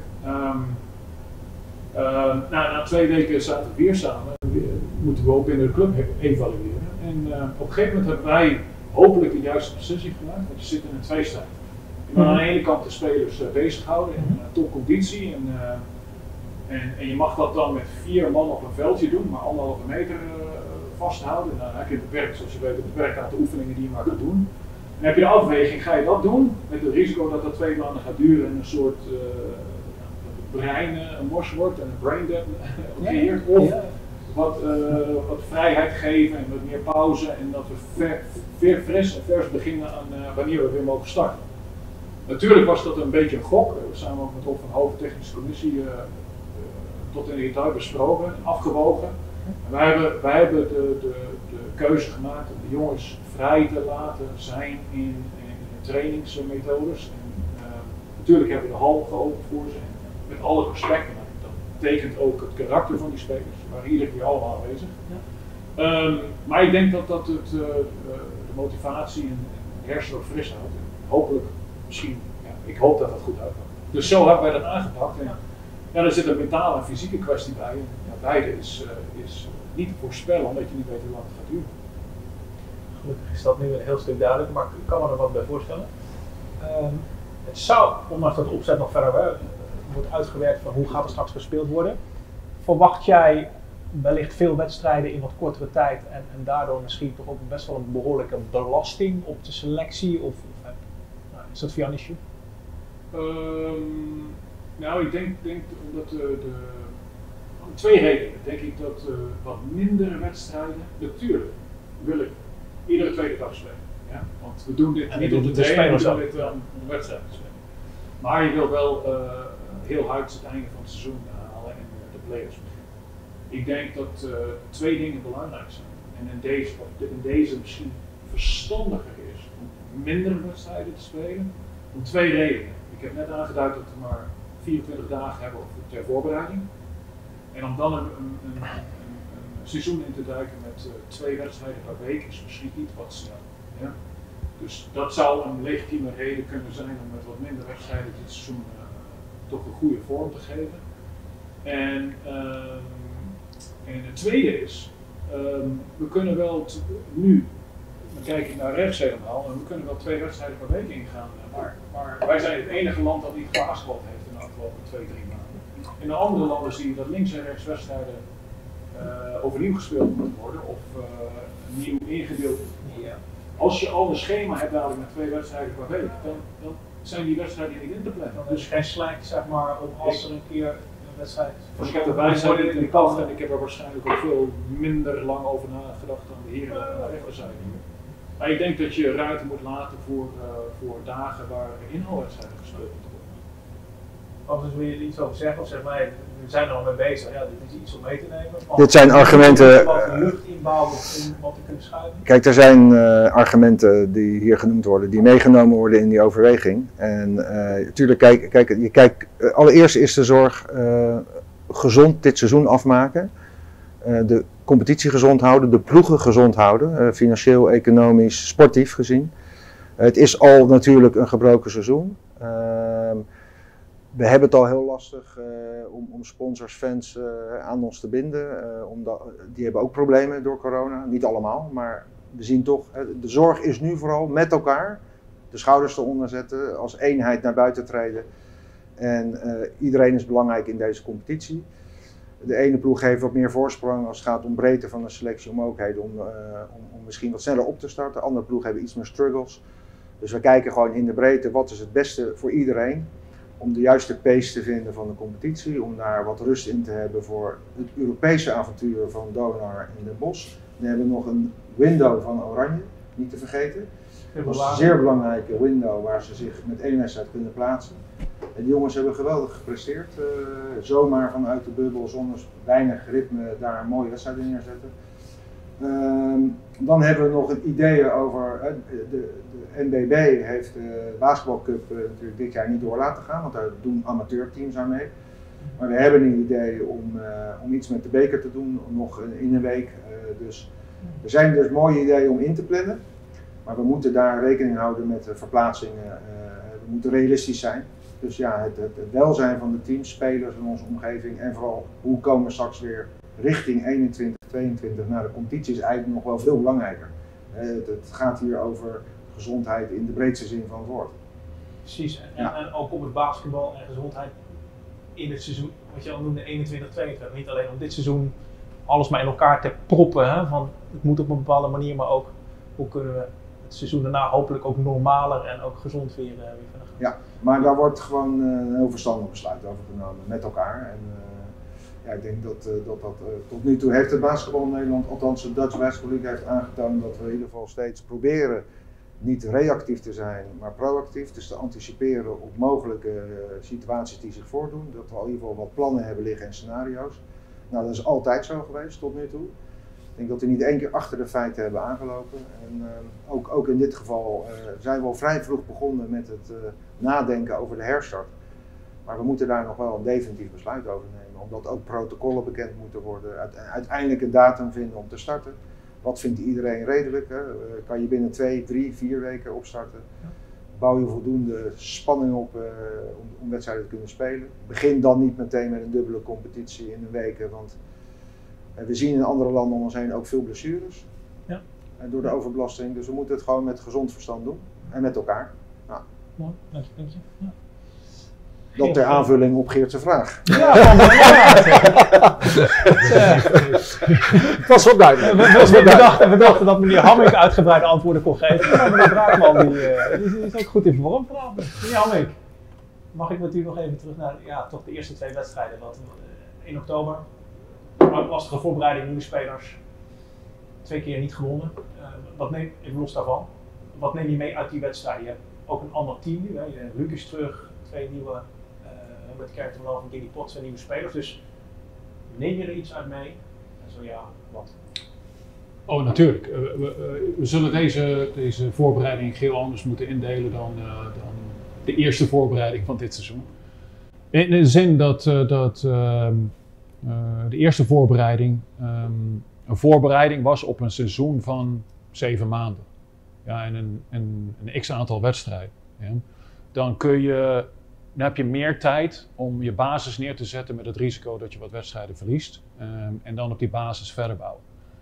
Na 2 weken zaten we weer samen, moeten we ook binnen de club evalueren. En op een gegeven moment hebben wij hopelijk de juiste beslissing gemaakt, want je zit in een tweestrijd. Je moet aan de ene kant de spelers bezighouden in topconditie en je mag dat dan met 4 man op een veldje doen, maar 1,5 meter vasthouden. Nou, dan heb je beperkt, zoals je weet, een beperkt aantal oefeningen die je maar gaat doen. Dan heb je de afweging, ga je dat doen met het risico dat dat 2 maanden gaat duren en een soort brein een mors wordt en een brain dead creëert, of wat vrijheid geven en wat meer pauze en dat we weer fris en vers beginnen aan wanneer we weer mogen starten. Natuurlijk was dat een beetje een gok. We samen ook met Rob van Hoven, technische commissie, tot in detail besproken en afgewogen. En wij hebben de keuze gemaakt om de jongens vrij te laten zijn in trainingsmethodes. En, natuurlijk hebben we de hal geopend voor ze, met alle respect. Dat betekent ook het karakter van die spelers, we waren iedere keer allemaal aanwezig. Ja. Maar ik denk dat dat de motivatie en de hersenen ook fris houdt. En hopelijk, misschien, ik hoop dat dat goed uitkomt. Dus zo hebben wij dat aangepakt. En er zit een mentale en fysieke kwestie bij. En beide is niet te voorspellen, omdat je niet weet hoe lang het gaat duren. Gelukkig is dat nu een heel stuk duidelijker, maar ik kan me er wat bij voorstellen. Het zou, ondanks dat de opzet nog verder wordt uitgewerkt van hoe gaat er straks gespeeld worden, verwacht jij wellicht veel wedstrijden in wat kortere tijd en daardoor misschien toch ook best wel een behoorlijke belasting op de selectie? Of is dat via een issue? Nou, ik denk omdat om 2 redenen denk ik dat wat mindere wedstrijden, natuurlijk wil ik iedere tweede dag spelen. Ja? Want we doen dit niet op de training, we doen dit om de wedstrijd te spelen. Maar je wil wel heel hard het einde van het seizoen halen en de play-offs beginnen. Ik denk dat 2 dingen belangrijk zijn. En in deze misschien verstandiger is om mindere wedstrijden te spelen. Om 2 redenen. Ik heb net aangeduid dat we maar 24 dagen hebben ter voorbereiding. En om dan een seizoen in te duiken met 2 wedstrijden per week is misschien niet wat snel. Ja? Dus dat zou een legitieme reden kunnen zijn om met wat minder wedstrijden dit seizoen toch een goede vorm te geven. En het tweede is, we kunnen wel nu, dan kijk ik naar rechts helemaal, en we kunnen wel 2 wedstrijden per week ingaan, maar wij zijn het enige land dat niet basketbal heeft in de afgelopen 2-3 maanden. In de andere landen zie je dat links en rechts wedstrijden overnieuw gespeeld moeten worden of nieuw ingedeeld. Ja. Als je al een schema hebt dadelijk met 2 wedstrijden per week, dan zijn die wedstrijden niet in te plannen. Dan is geen slijk, zeg maar, om als er een keer een wedstrijd. Ik heb er wijsheid in de kast en ik heb er waarschijnlijk ook veel minder lang over nagedacht dan de heren aan de rechterzijde. Maar ik denk dat je ruimte moet laten voor dagen waar inhaalwedstrijden gespeeld moeten worden. Anders wil je er iets over zeggen of zeg maar, we zijn er al mee bezig, ja, dit is iets om mee te nemen. Dit zijn argumenten. Wat lucht inbouwen om wat te kunnen schuiven. Kijk, er zijn argumenten die hier genoemd worden, die meegenomen worden in die overweging. En natuurlijk, kijk, allereerst is de zorg gezond dit seizoen afmaken. De competitie gezond houden, de ploegen gezond houden, financieel, economisch, sportief gezien. Het is al natuurlijk een gebroken seizoen. We hebben het al heel lastig om sponsors, fans aan ons te binden. Die hebben ook problemen door corona, niet allemaal, maar we zien toch, de zorg is nu vooral met elkaar de schouders eronder zetten, als eenheid naar buiten treden En iedereen is belangrijk in deze competitie. De ene ploeg heeft wat meer voorsprong als het gaat om breedte van de selectie, om mogelijkheden om misschien wat sneller op te starten. De andere ploeg hebben iets meer struggles. Dus we kijken gewoon in de breedte wat is het beste voor iedereen. Om de juiste pace te vinden van de competitie, om daar wat rust in te hebben voor het Europese avontuur van Donar en Den Bosch. Dan hebben we nog een window van Oranje, niet te vergeten. Dat was een zeer belangrijke window waar ze zich met één wedstrijd kunnen plaatsen. En die jongens hebben geweldig gepresteerd. Zomaar vanuit de bubbel, zonder weinig ritme, daar een mooie wedstrijd in neerzetten. Dan hebben we nog een idee over, de NBB heeft de basketbalcup natuurlijk dit jaar niet door laten gaan, want daar doen amateurteams aan mee. Maar we hebben een idee om iets met de beker te doen, nog in een week. Dus er zijn dus mooie ideeën om in te plannen, maar we moeten daar rekening houden met verplaatsingen. We moeten realistisch zijn. Dus ja, het welzijn van de teams, spelers in onze omgeving en vooral hoe komen we straks weer richting 21, 22 naar de competitie is eigenlijk nog wel veel belangrijker. Het gaat hier over gezondheid in de breedste zin van het woord. Precies, en ook op het basketbal en gezondheid in het seizoen, wat je al noemde, 21, 22. Niet alleen om dit seizoen alles maar in elkaar te proppen, hè, van het moet op een bepaalde manier, maar ook hoe kunnen we het seizoen daarna hopelijk ook normaler en ook gezond weer verder gaan. Ja, maar daar wordt gewoon een heel verstandig besluit over genomen met elkaar. En, ja, ik denk dat tot nu toe heeft het basketbal in Nederland, althans de Dutch Basketball League heeft aangetoond dat we in ieder geval steeds proberen niet reactief te zijn, maar proactief. Dus te anticiperen op mogelijke situaties die zich voordoen. Dat we in ieder geval wat plannen hebben liggen en scenario's. Nou, dat is altijd zo geweest tot nu toe. Ik denk dat we niet één keer achter de feiten hebben aangelopen. En ook in dit geval zijn we al vrij vroeg begonnen met het nadenken over de herstart. Maar we moeten daar nog wel een definitief besluit over nemen, omdat ook protocollen bekend moeten worden, uiteindelijk een datum vinden om te starten. Wat vindt iedereen redelijk? Hè? Kan je binnen 2, 3, 4 weken opstarten? Bouw je voldoende spanning op om wedstrijden te kunnen spelen? Begin dan niet meteen met een dubbele competitie in een week, want we zien in andere landen om ons heen ook veel blessures door de overbelasting. Dus we moeten het gewoon met gezond verstand doen en met elkaar. Nou. Mooi, dank je. Ja. Dat ter aanvulling op Geert's vraag. Ja, het was wel duidelijk. We dachten dat meneer Hammink uitgebreide antwoorden kon geven. Maar meneer Braakman die is ook goed in vorm vanavond. Meneer Hammink, mag ik met u nog even terug naar toch de eerste 2 wedstrijden. Want 1 oktober, lastige voorbereiding, nieuwe spelers. 2 keer niet gewonnen. Even los daarvan. Wat neem je mee uit die wedstrijd? Je hebt ook een ander team nu. Hè? Je hebt Lucas terug, 2 nieuwe. Met Kerk van Gilly Pot, 2 nieuwe spelers. Dus neem je er iets uit mee? En zo ja, wat? Oh, natuurlijk. We zullen deze voorbereiding heel anders moeten indelen dan de eerste voorbereiding van dit seizoen. In de zin dat de eerste voorbereiding een voorbereiding was op een seizoen van 7 maanden. Ja, en een x-aantal wedstrijden. Ja. Dan heb je meer tijd om je basis neer te zetten met het risico dat je wat wedstrijden verliest. En dan op die basis verder bouwen.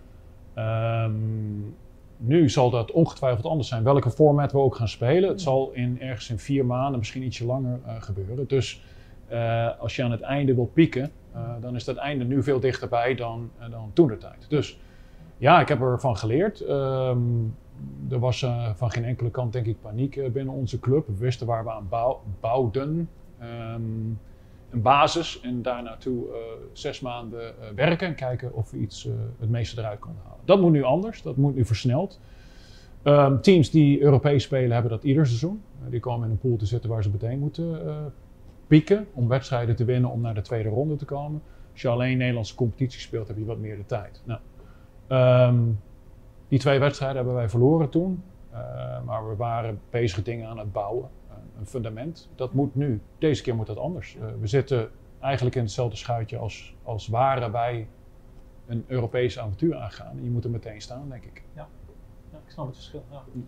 Nu zal dat ongetwijfeld anders zijn, welke format we ook gaan spelen. Het zal ergens in 4 maanden, misschien ietsje langer gebeuren. Dus als je aan het einde wil pieken, dan is dat einde nu veel dichterbij dan toentertijd. Dus ja, ik heb ervan geleerd. Er was van geen enkele kant denk ik paniek binnen onze club. We wisten waar we aan bouwden. Een basis en daarnaartoe 6 maanden werken en kijken of we het meeste eruit konden halen. Dat moet nu anders, dat moet nu versneld. Teams die Europees spelen hebben dat ieder seizoen. Die komen in een pool te zitten waar ze meteen moeten pieken om wedstrijden te winnen om naar de tweede ronde te komen. Als je alleen Nederlandse competitie speelt heb je wat meer de tijd. Nou, die 2 wedstrijden hebben wij verloren toen, maar we waren bezig dingen aan het bouwen. Een fundament, dat moet nu. Deze keer moet dat anders. We zitten eigenlijk in hetzelfde schuitje als waren wij een Europees avontuur aangaan. En je moet er meteen staan, denk ik. Ja, ik snap het verschil.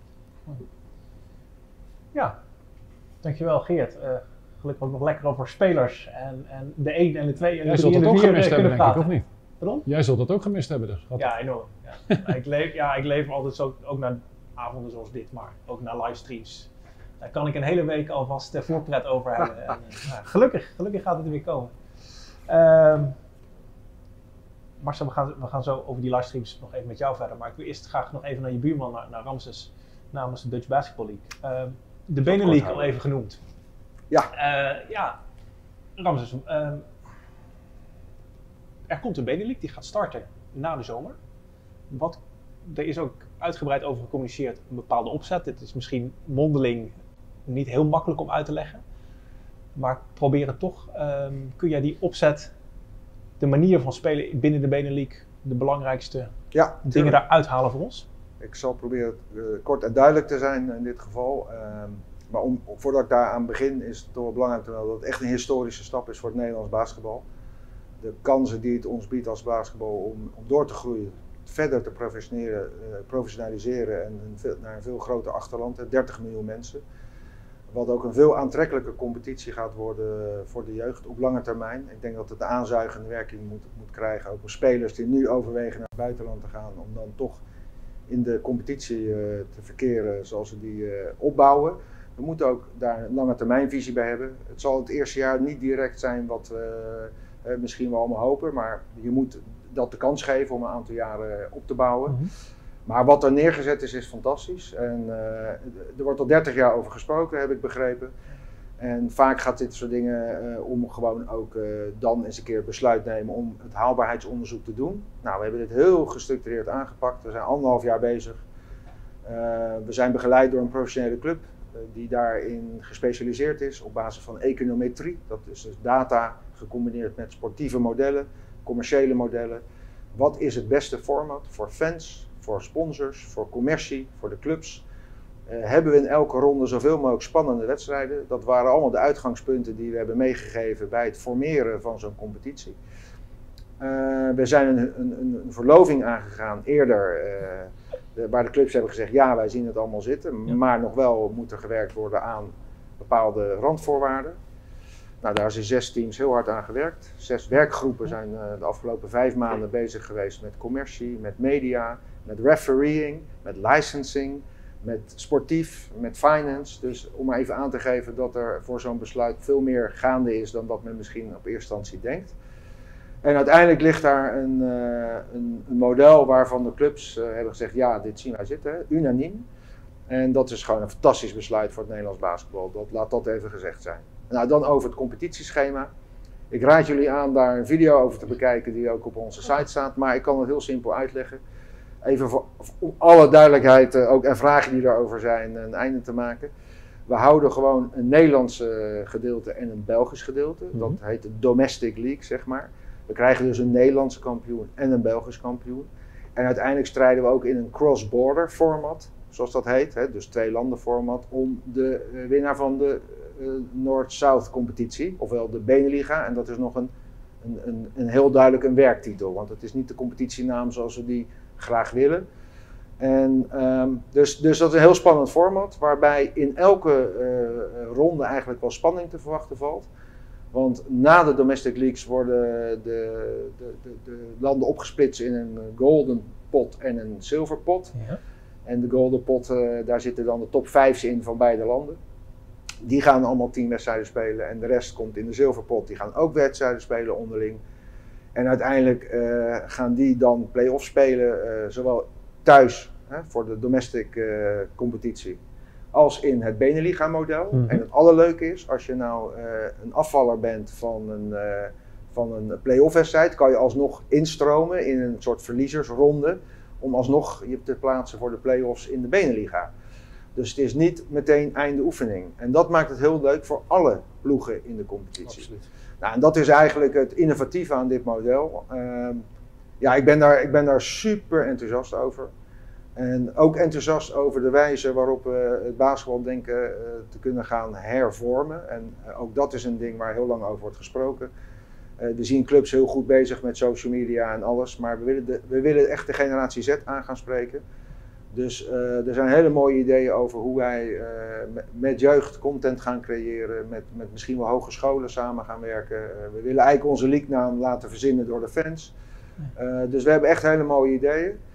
Ja, dankjewel Geert. Gelukkig ook nog lekker over spelers en de 1 en de 2 en de 3 en de 4 gemist hebben, denk ik, of niet? Pardon? Jij zult dat ook gemist hebben dus. Ja, enorm. Ja. Ik leef altijd zo, ook naar avonden zoals dit, maar ook naar livestreams. Daar kan ik een hele week alvast voorpret over hebben. En, gelukkig gaat het er weer komen. Marcel, we gaan zo over die livestreams nog even met jou verder. Maar ik wil eerst graag nog even naar je buurman, naar Ramses, namens de Dutch Basketball League. De Benelux al even genoemd. Ja. Ramses, er komt een Benelux, die gaat starten na de zomer. Er is ook uitgebreid over gecommuniceerd een bepaalde opzet. Het is misschien mondeling niet heel makkelijk om uit te leggen. Maar probeer het toch. Kun jij die opzet, de manier van spelen binnen de Benelux, de belangrijkste dingen daaruit halen voor ons? Ik zal proberen kort en duidelijk te zijn in dit geval. Maar voordat ik daaraan begin is het toch wel belangrijk dat het echt een historische stap is voor het Nederlands basketbal. De kansen die het ons biedt als basketbal om door te groeien, verder te professionaliseren en naar een veel groter achterland, 30 miljoen mensen. Wat ook een veel aantrekkelijke competitie gaat worden voor de jeugd op lange termijn. Ik denk dat het een aanzuigende werking moet krijgen, ook voor spelers die nu overwegen naar het buitenland te gaan, om dan toch in de competitie te verkeren zoals we die opbouwen. We moeten ook daar een lange termijnvisie bij hebben. Het zal het eerste jaar niet direct zijn wat we misschien wel allemaal hopen, maar je moet dat de kans geven om een aantal jaren op te bouwen. Mm-hmm. Maar wat er neergezet is fantastisch. En er wordt al 30 jaar over gesproken, heb ik begrepen. En vaak gaat dit soort dingen om gewoon ook dan eens een keer besluit nemen om het haalbaarheidsonderzoek te doen. Nou, we hebben dit heel gestructureerd aangepakt. We zijn 1,5 jaar bezig. We zijn begeleid door een professionele club die daarin gespecialiseerd is op basis van econometrie. Dat is dus data gecombineerd met sportieve modellen, commerciële modellen. Wat is het beste format voor fans, voor sponsors, voor commercie, voor de clubs? Hebben we in elke ronde zoveel mogelijk spannende wedstrijden? Dat waren allemaal de uitgangspunten die we hebben meegegeven bij het formeren van zo'n competitie. We zijn een verloving aangegaan eerder, waar de clubs hebben gezegd ja, wij zien het allemaal zitten, maar nog wel moet er gewerkt worden aan bepaalde randvoorwaarden. Nou, daar zijn 6 teams heel hard aan gewerkt. 6 werkgroepen zijn de afgelopen 5 maanden bezig geweest met commercie, met media, met refereeing, met licensing, met sportief, met finance. Dus om maar even aan te geven dat er voor zo'n besluit veel meer gaande is dan dat men misschien op eerste instantie denkt. En uiteindelijk ligt daar een model waarvan de clubs hebben gezegd ja, dit zien wij zitten, unaniem. En dat is gewoon een fantastisch besluit voor het Nederlands basketbal. Laat dat even gezegd zijn. Nou, dan over het competitieschema. Ik raad jullie aan daar een video over te bekijken die ook op onze site staat. Maar ik kan het heel simpel uitleggen. Even voor alle duidelijkheid ook en vragen die daarover zijn een einde te maken. We houden gewoon een Nederlands gedeelte en een Belgisch gedeelte. Dat heet de Domestic League, zeg maar. We krijgen dus een Nederlandse kampioen en een Belgisch kampioen. En uiteindelijk strijden we ook in een cross-border format, zoals dat heet. Hè, dus 2 landen format, om de winnaar van de Noord-South competitie, ofwel de Beneliga. En dat is nog een heel duidelijk een werktitel, want het is niet de competitienaam zoals we die graag willen. En dus dat is een heel spannend format, waarbij in elke ronde eigenlijk wel spanning te verwachten valt. Want na de domestic leagues worden de landen opgesplitst in een golden pot en een silver pot. Ja. En de golden pot, daar zitten dan de top 5's in van beide landen. Die gaan allemaal 10 wedstrijden spelen en de rest komt in de silver pot. Die gaan ook wedstrijden spelen onderling. En uiteindelijk gaan die dan play-offs spelen, zowel thuis voor de domestic competitie als in het Beneliga-model. En het allerleuke is, als je nou een afvaller bent van een play-off wedstrijd, kan je alsnog instromen in een soort verliezersronde om alsnog je te plaatsen voor de play-offs in de Beneliga. Dus het is niet meteen einde oefening. En dat maakt het heel leuk voor alle ploegen in de competitie. Absoluut. Nou, en dat is eigenlijk het innovatieve aan dit model. Ja, ik ben daar super enthousiast over. En ook enthousiast over de wijze waarop we het basketbaldenken te kunnen gaan hervormen. En ook dat is een ding waar heel lang over wordt gesproken. We zien clubs heel goed bezig met social media en alles, maar we willen echt de generatie Z aan gaan spreken. Dus er zijn hele mooie ideeën over hoe wij met jeugd content gaan creëren, met misschien wel hogescholen samen gaan werken. We willen eigenlijk onze leaguenaam laten verzinnen door de fans. Dus we hebben echt hele mooie ideeën.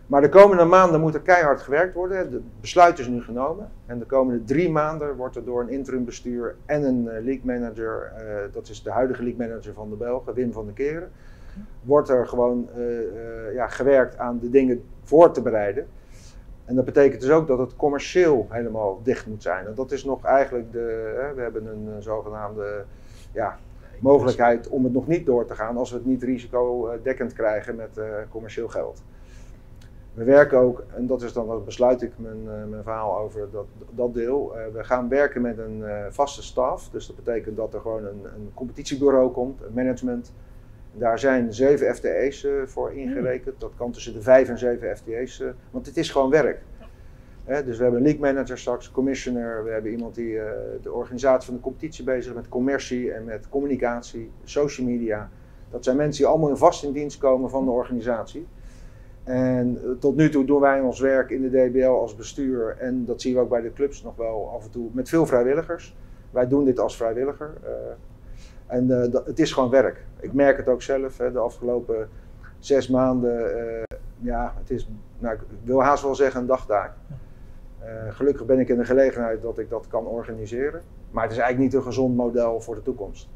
Maar de komende maanden moet er keihard gewerkt worden. Het besluit is nu genomen. En de komende 3 maanden wordt er door een interim bestuur en een league manager, dat is de huidige league manager van de Belgen, Wim van der Keren, wordt er gewoon gewerkt aan de dingen voor te bereiden. En dat betekent dus ook dat het commercieel helemaal dicht moet zijn. En dat is nog eigenlijk we hebben een zogenaamde mogelijkheid om het nog niet door te gaan als we het niet risicodekkend krijgen met commercieel geld. We werken ook, en dat is dan besluit ik mijn verhaal over dat deel. We gaan werken met een vaste staf. Dus dat betekent dat er gewoon een competitiebureau komt, een management. Daar zijn 7 FTE's voor ingerekend. Dat kan tussen de 5 en 7 FTE's, want het is gewoon werk. Dus we hebben een league manager straks, commissioner. We hebben iemand die de organisatie van de competitie bezig is met commercie en met communicatie, social media. Dat zijn mensen die allemaal vast in dienst komen van de organisatie. En tot nu toe doen wij ons werk in de DBL als bestuur en dat zien we ook bij de clubs nog wel af en toe met veel vrijwilligers. Wij doen dit als vrijwilliger en het is gewoon werk. Ik merk het ook zelf, de afgelopen 6 maanden, het is, ik wil haast wel zeggen een dagtaak. Gelukkig ben ik in de gelegenheid dat ik dat kan organiseren, maar het is eigenlijk niet een gezond model voor de toekomst.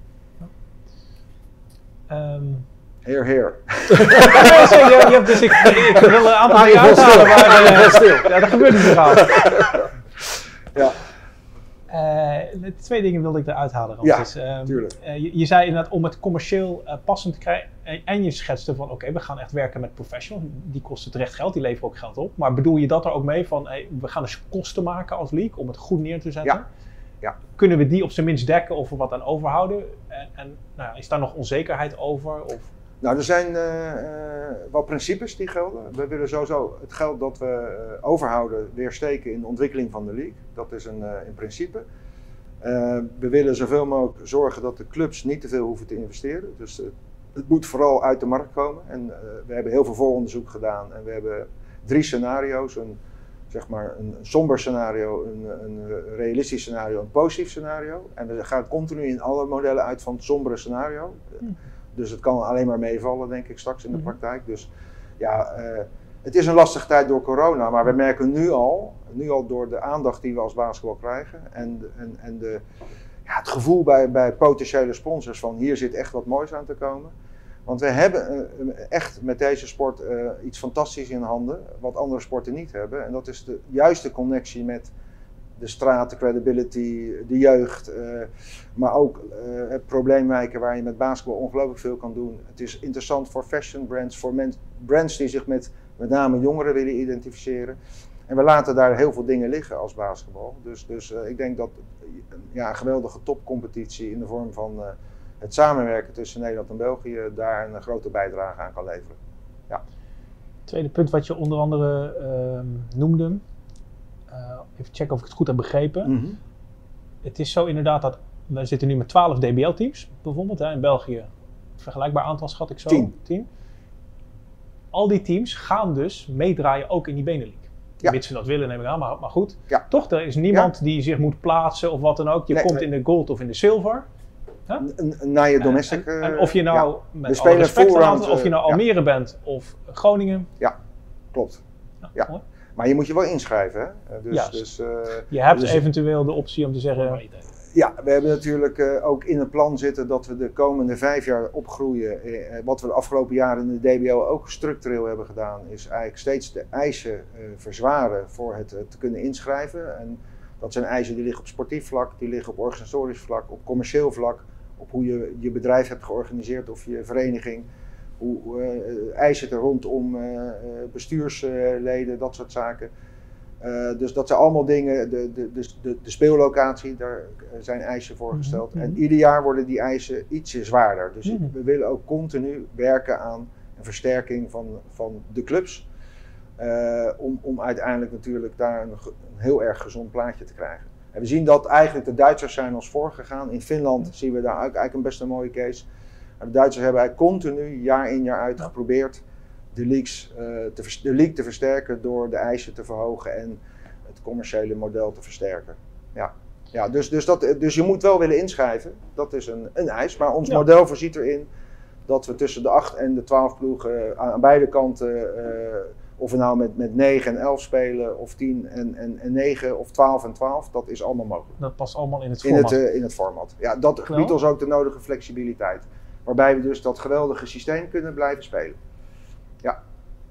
Heer. Dus ik wil een aantal dingen uithalen, maar dat gebeurt niet zo Ja. 2 dingen wilde ik eruit halen. Ja, tuurlijk. Je zei inderdaad om het commercieel passend te krijgen en je schetste van oké, we gaan echt werken met professionals. Die kosten terecht geld, die leveren ook geld op. Maar bedoel je dat er ook mee van we gaan dus kosten maken als league om het goed neer te zetten? Ja. Kunnen we die op zijn minst dekken of er wat aan overhouden? En is daar nog onzekerheid over? Of? Nou, er zijn wel principes die gelden. We willen sowieso het geld dat we overhouden weer steken in de ontwikkeling van de league. Dat is een principe. We willen zoveel mogelijk zorgen dat de clubs niet te veel hoeven te investeren. Dus het moet vooral uit de markt komen. En we hebben heel veel vooronderzoek gedaan en we hebben 3 scenario's. Een somber scenario, een realistisch scenario, een positief scenario. En we gaan continu in alle modellen uit van het sombere scenario. Dus het kan alleen maar meevallen, denk ik, straks in de praktijk. Dus het is een lastige tijd door corona, maar we merken nu al door de aandacht die we als basketbal krijgen en het gevoel bij potentiële sponsors van hier zit echt wat moois aan te komen. Want we hebben echt met deze sport iets fantastisch in handen, wat andere sporten niet hebben. En dat is de juiste connectie met de straat, de credibility, de jeugd, maar ook het probleemwijken waar je met basketbal ongelooflijk veel kan doen. Het is interessant voor fashion brands, voor brands die zich met name jongeren willen identificeren. En we laten daar heel veel dingen liggen als basketbal. Dus ik denk dat een geweldige topcompetitie in de vorm van het samenwerken tussen Nederland en België daar een grote bijdrage aan kan leveren. Ja. Tweede punt wat je onder andere noemde. Even checken of ik het goed heb begrepen. Het is zo inderdaad dat we zitten nu met 12 DBL-teams bijvoorbeeld. In België vergelijkbaar aantal schat ik zo. 10. Al die teams gaan dus meedraaien ook in die Benelink. Mits ze dat willen, neem ik aan, maar goed. Ja. Toch, er is niemand die zich moet plaatsen of wat dan ook. Je komt in de gold of in de silver. Naar je domestic. En of je nou met alle respect of je nou Almere bent of Groningen. Ja, klopt. Ja. Maar je moet je wel inschrijven. Hè? Dus je hebt eventueel de optie om te zeggen. Ja, we hebben natuurlijk ook in het plan zitten dat we de komende 5 jaar opgroeien. Wat we de afgelopen jaren in de DBL ook structureel hebben gedaan, is eigenlijk steeds de eisen verzwaren voor het te kunnen inschrijven. En dat zijn eisen die liggen op sportief vlak, die liggen op organisatorisch vlak, op commercieel vlak, op hoe je je bedrijf hebt georganiseerd of je vereniging. Eisen er rondom bestuursleden, dat soort zaken. Dus dat zijn allemaal dingen, de speellocatie, daar zijn eisen voor gesteld. En ieder jaar worden die eisen ietsje zwaarder. Dus we willen ook continu werken aan een versterking van de clubs. Om uiteindelijk natuurlijk daar een heel erg gezond plaatje te krijgen. En we zien dat eigenlijk de Duitsers zijn ons voorgegaan. In Finland zien we daar ook eigenlijk een best een mooie case. De Duitsers hebben eigenlijk continu, jaar in jaar uit, geprobeerd de league te versterken door de eisen te verhogen en het commerciële model te versterken. Ja, dus je moet wel willen inschrijven, dat is een eis. Maar ons model voorziet erin dat we tussen de 8 en de 12 ploegen aan beide kanten Of we nou met 9 en 11 spelen, of 10 en 9, of 12 en 12, dat is allemaal mogelijk. Dat past allemaal in het format. In het format. Ja, dat biedt ons ook de nodige flexibiliteit. Waarbij we dus dat geweldige systeem kunnen blijven spelen. Ja.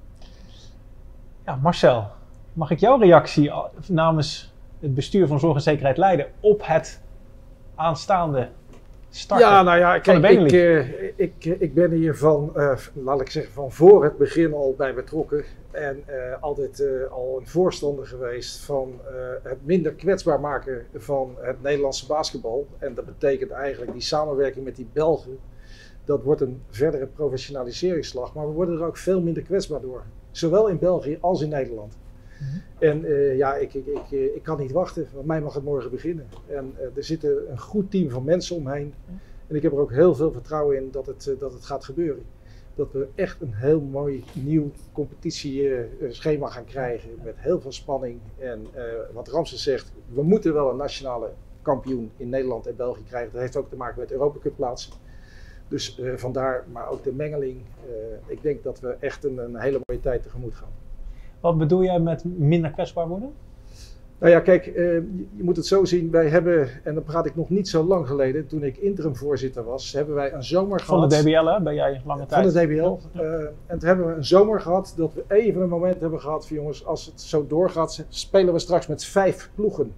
Ja, Marcel, mag ik jouw reactie namens het bestuur van Zorg en Zekerheid Leiden op het aanstaande starten? Ja, nou ja, van de kijk, ik ben hier laat ik zeggen, van voor het begin al bij betrokken. En altijd al een voorstander geweest van het minder kwetsbaar maken van het Nederlandse basketbal. En dat betekent eigenlijk die samenwerking met die Belgen. Dat wordt een verdere professionaliseringsslag, maar we worden er ook veel minder kwetsbaar door. Zowel in België als in Nederland. En ja, ik kan niet wachten, want mij mag het morgen beginnen. En er zit een goed team van mensen omheen. En ik heb er ook heel veel vertrouwen in dat het gaat gebeuren. Dat we echt een heel mooi nieuw competitieschema gaan krijgen met heel veel spanning. En wat Ramses zegt, we moeten wel een nationale kampioen in Nederland en België krijgen. Dat heeft ook te maken met Europa Cup plaatsen. Dus vandaar, maar ook de mengeling. Ik denk dat we echt een hele mooie tijd tegemoet gaan. Wat bedoel jij met minder kwetsbaar worden? Nou ja, kijk, je moet het zo zien. Wij hebben, en dan praat ik nog niet zo lang geleden, toen ik interimvoorzitter was, hebben wij een zomer gehad. Van de DBL, hè? Ben jij lange tijd? Van de DBL. En toen hebben we een zomer gehad dat we even een moment hebben gehad van jongens, als het zo doorgaat, spelen we straks met 5 ploegen.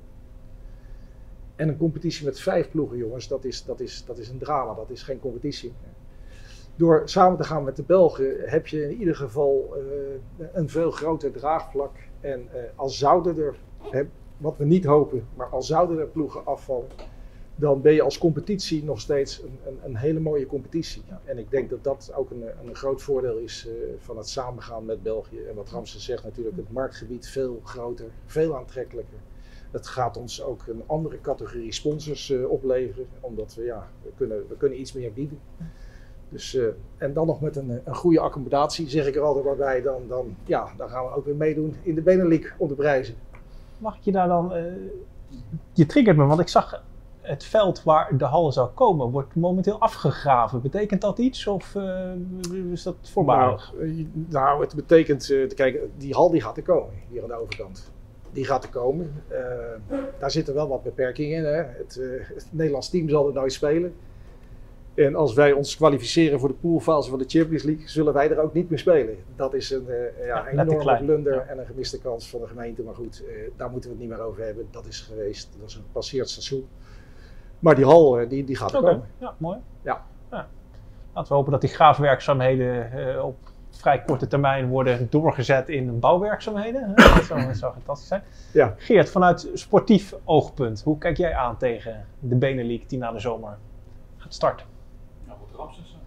En een competitie met 5 ploegen, jongens, dat is een drama, dat is geen competitie. Door samen te gaan met de Belgen heb je in ieder geval een veel groter draagvlak. En als zouden er, wat we niet hopen, maar als zouden er ploegen afvallen, dan ben je als competitie nog steeds een hele mooie competitie. En ik denk dat dat ook een groot voordeel is van het samengaan met België. En wat Ramses zegt natuurlijk, het marktgebied veel groter, veel aantrekkelijker. Het gaat ons ook een andere categorie sponsors opleveren, omdat we kunnen iets meer bieden. Dus, en dan nog met een goede accommodatie, zeg ik er altijd maar bij, dan gaan we ook weer meedoen in de Benelux om de prijzen. Mag ik je daar dan, je triggert me, want ik zag het veld waar de hal zou komen, wordt momenteel afgegraven. Betekent dat iets of is dat voorbarig? Nou, het betekent, kijk, die hal die gaat er komen, hier aan de overkant. Die gaat er komen. Daar zitten wel wat beperkingen in. Hè. Het Nederlands team zal er nooit spelen. En als wij ons kwalificeren voor de poolfase van de Champions League, zullen wij er ook niet meer spelen. Dat is een enorme blunder en een gemiste kans van de gemeente. Maar goed, daar moeten we het niet meer over hebben. Dat is geweest, dat is een passeerd seizoen. Maar die hal, die gaat er komen. Ja, mooi. Ja. Laten we hopen dat die graafwerkzaamheden op vrij korte termijn worden doorgezet in bouwwerkzaamheden. Dat zou fantastisch zijn. Ja. Geert, vanuit sportief oogpunt, hoe kijk jij aan tegen de Benelux die na de zomer gaat starten? Nou, wat Ramses zijn.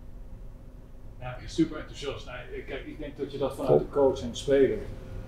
Ja, ik ben super enthousiast. Kijk, ik denk dat je dat vanuit de coach en de speler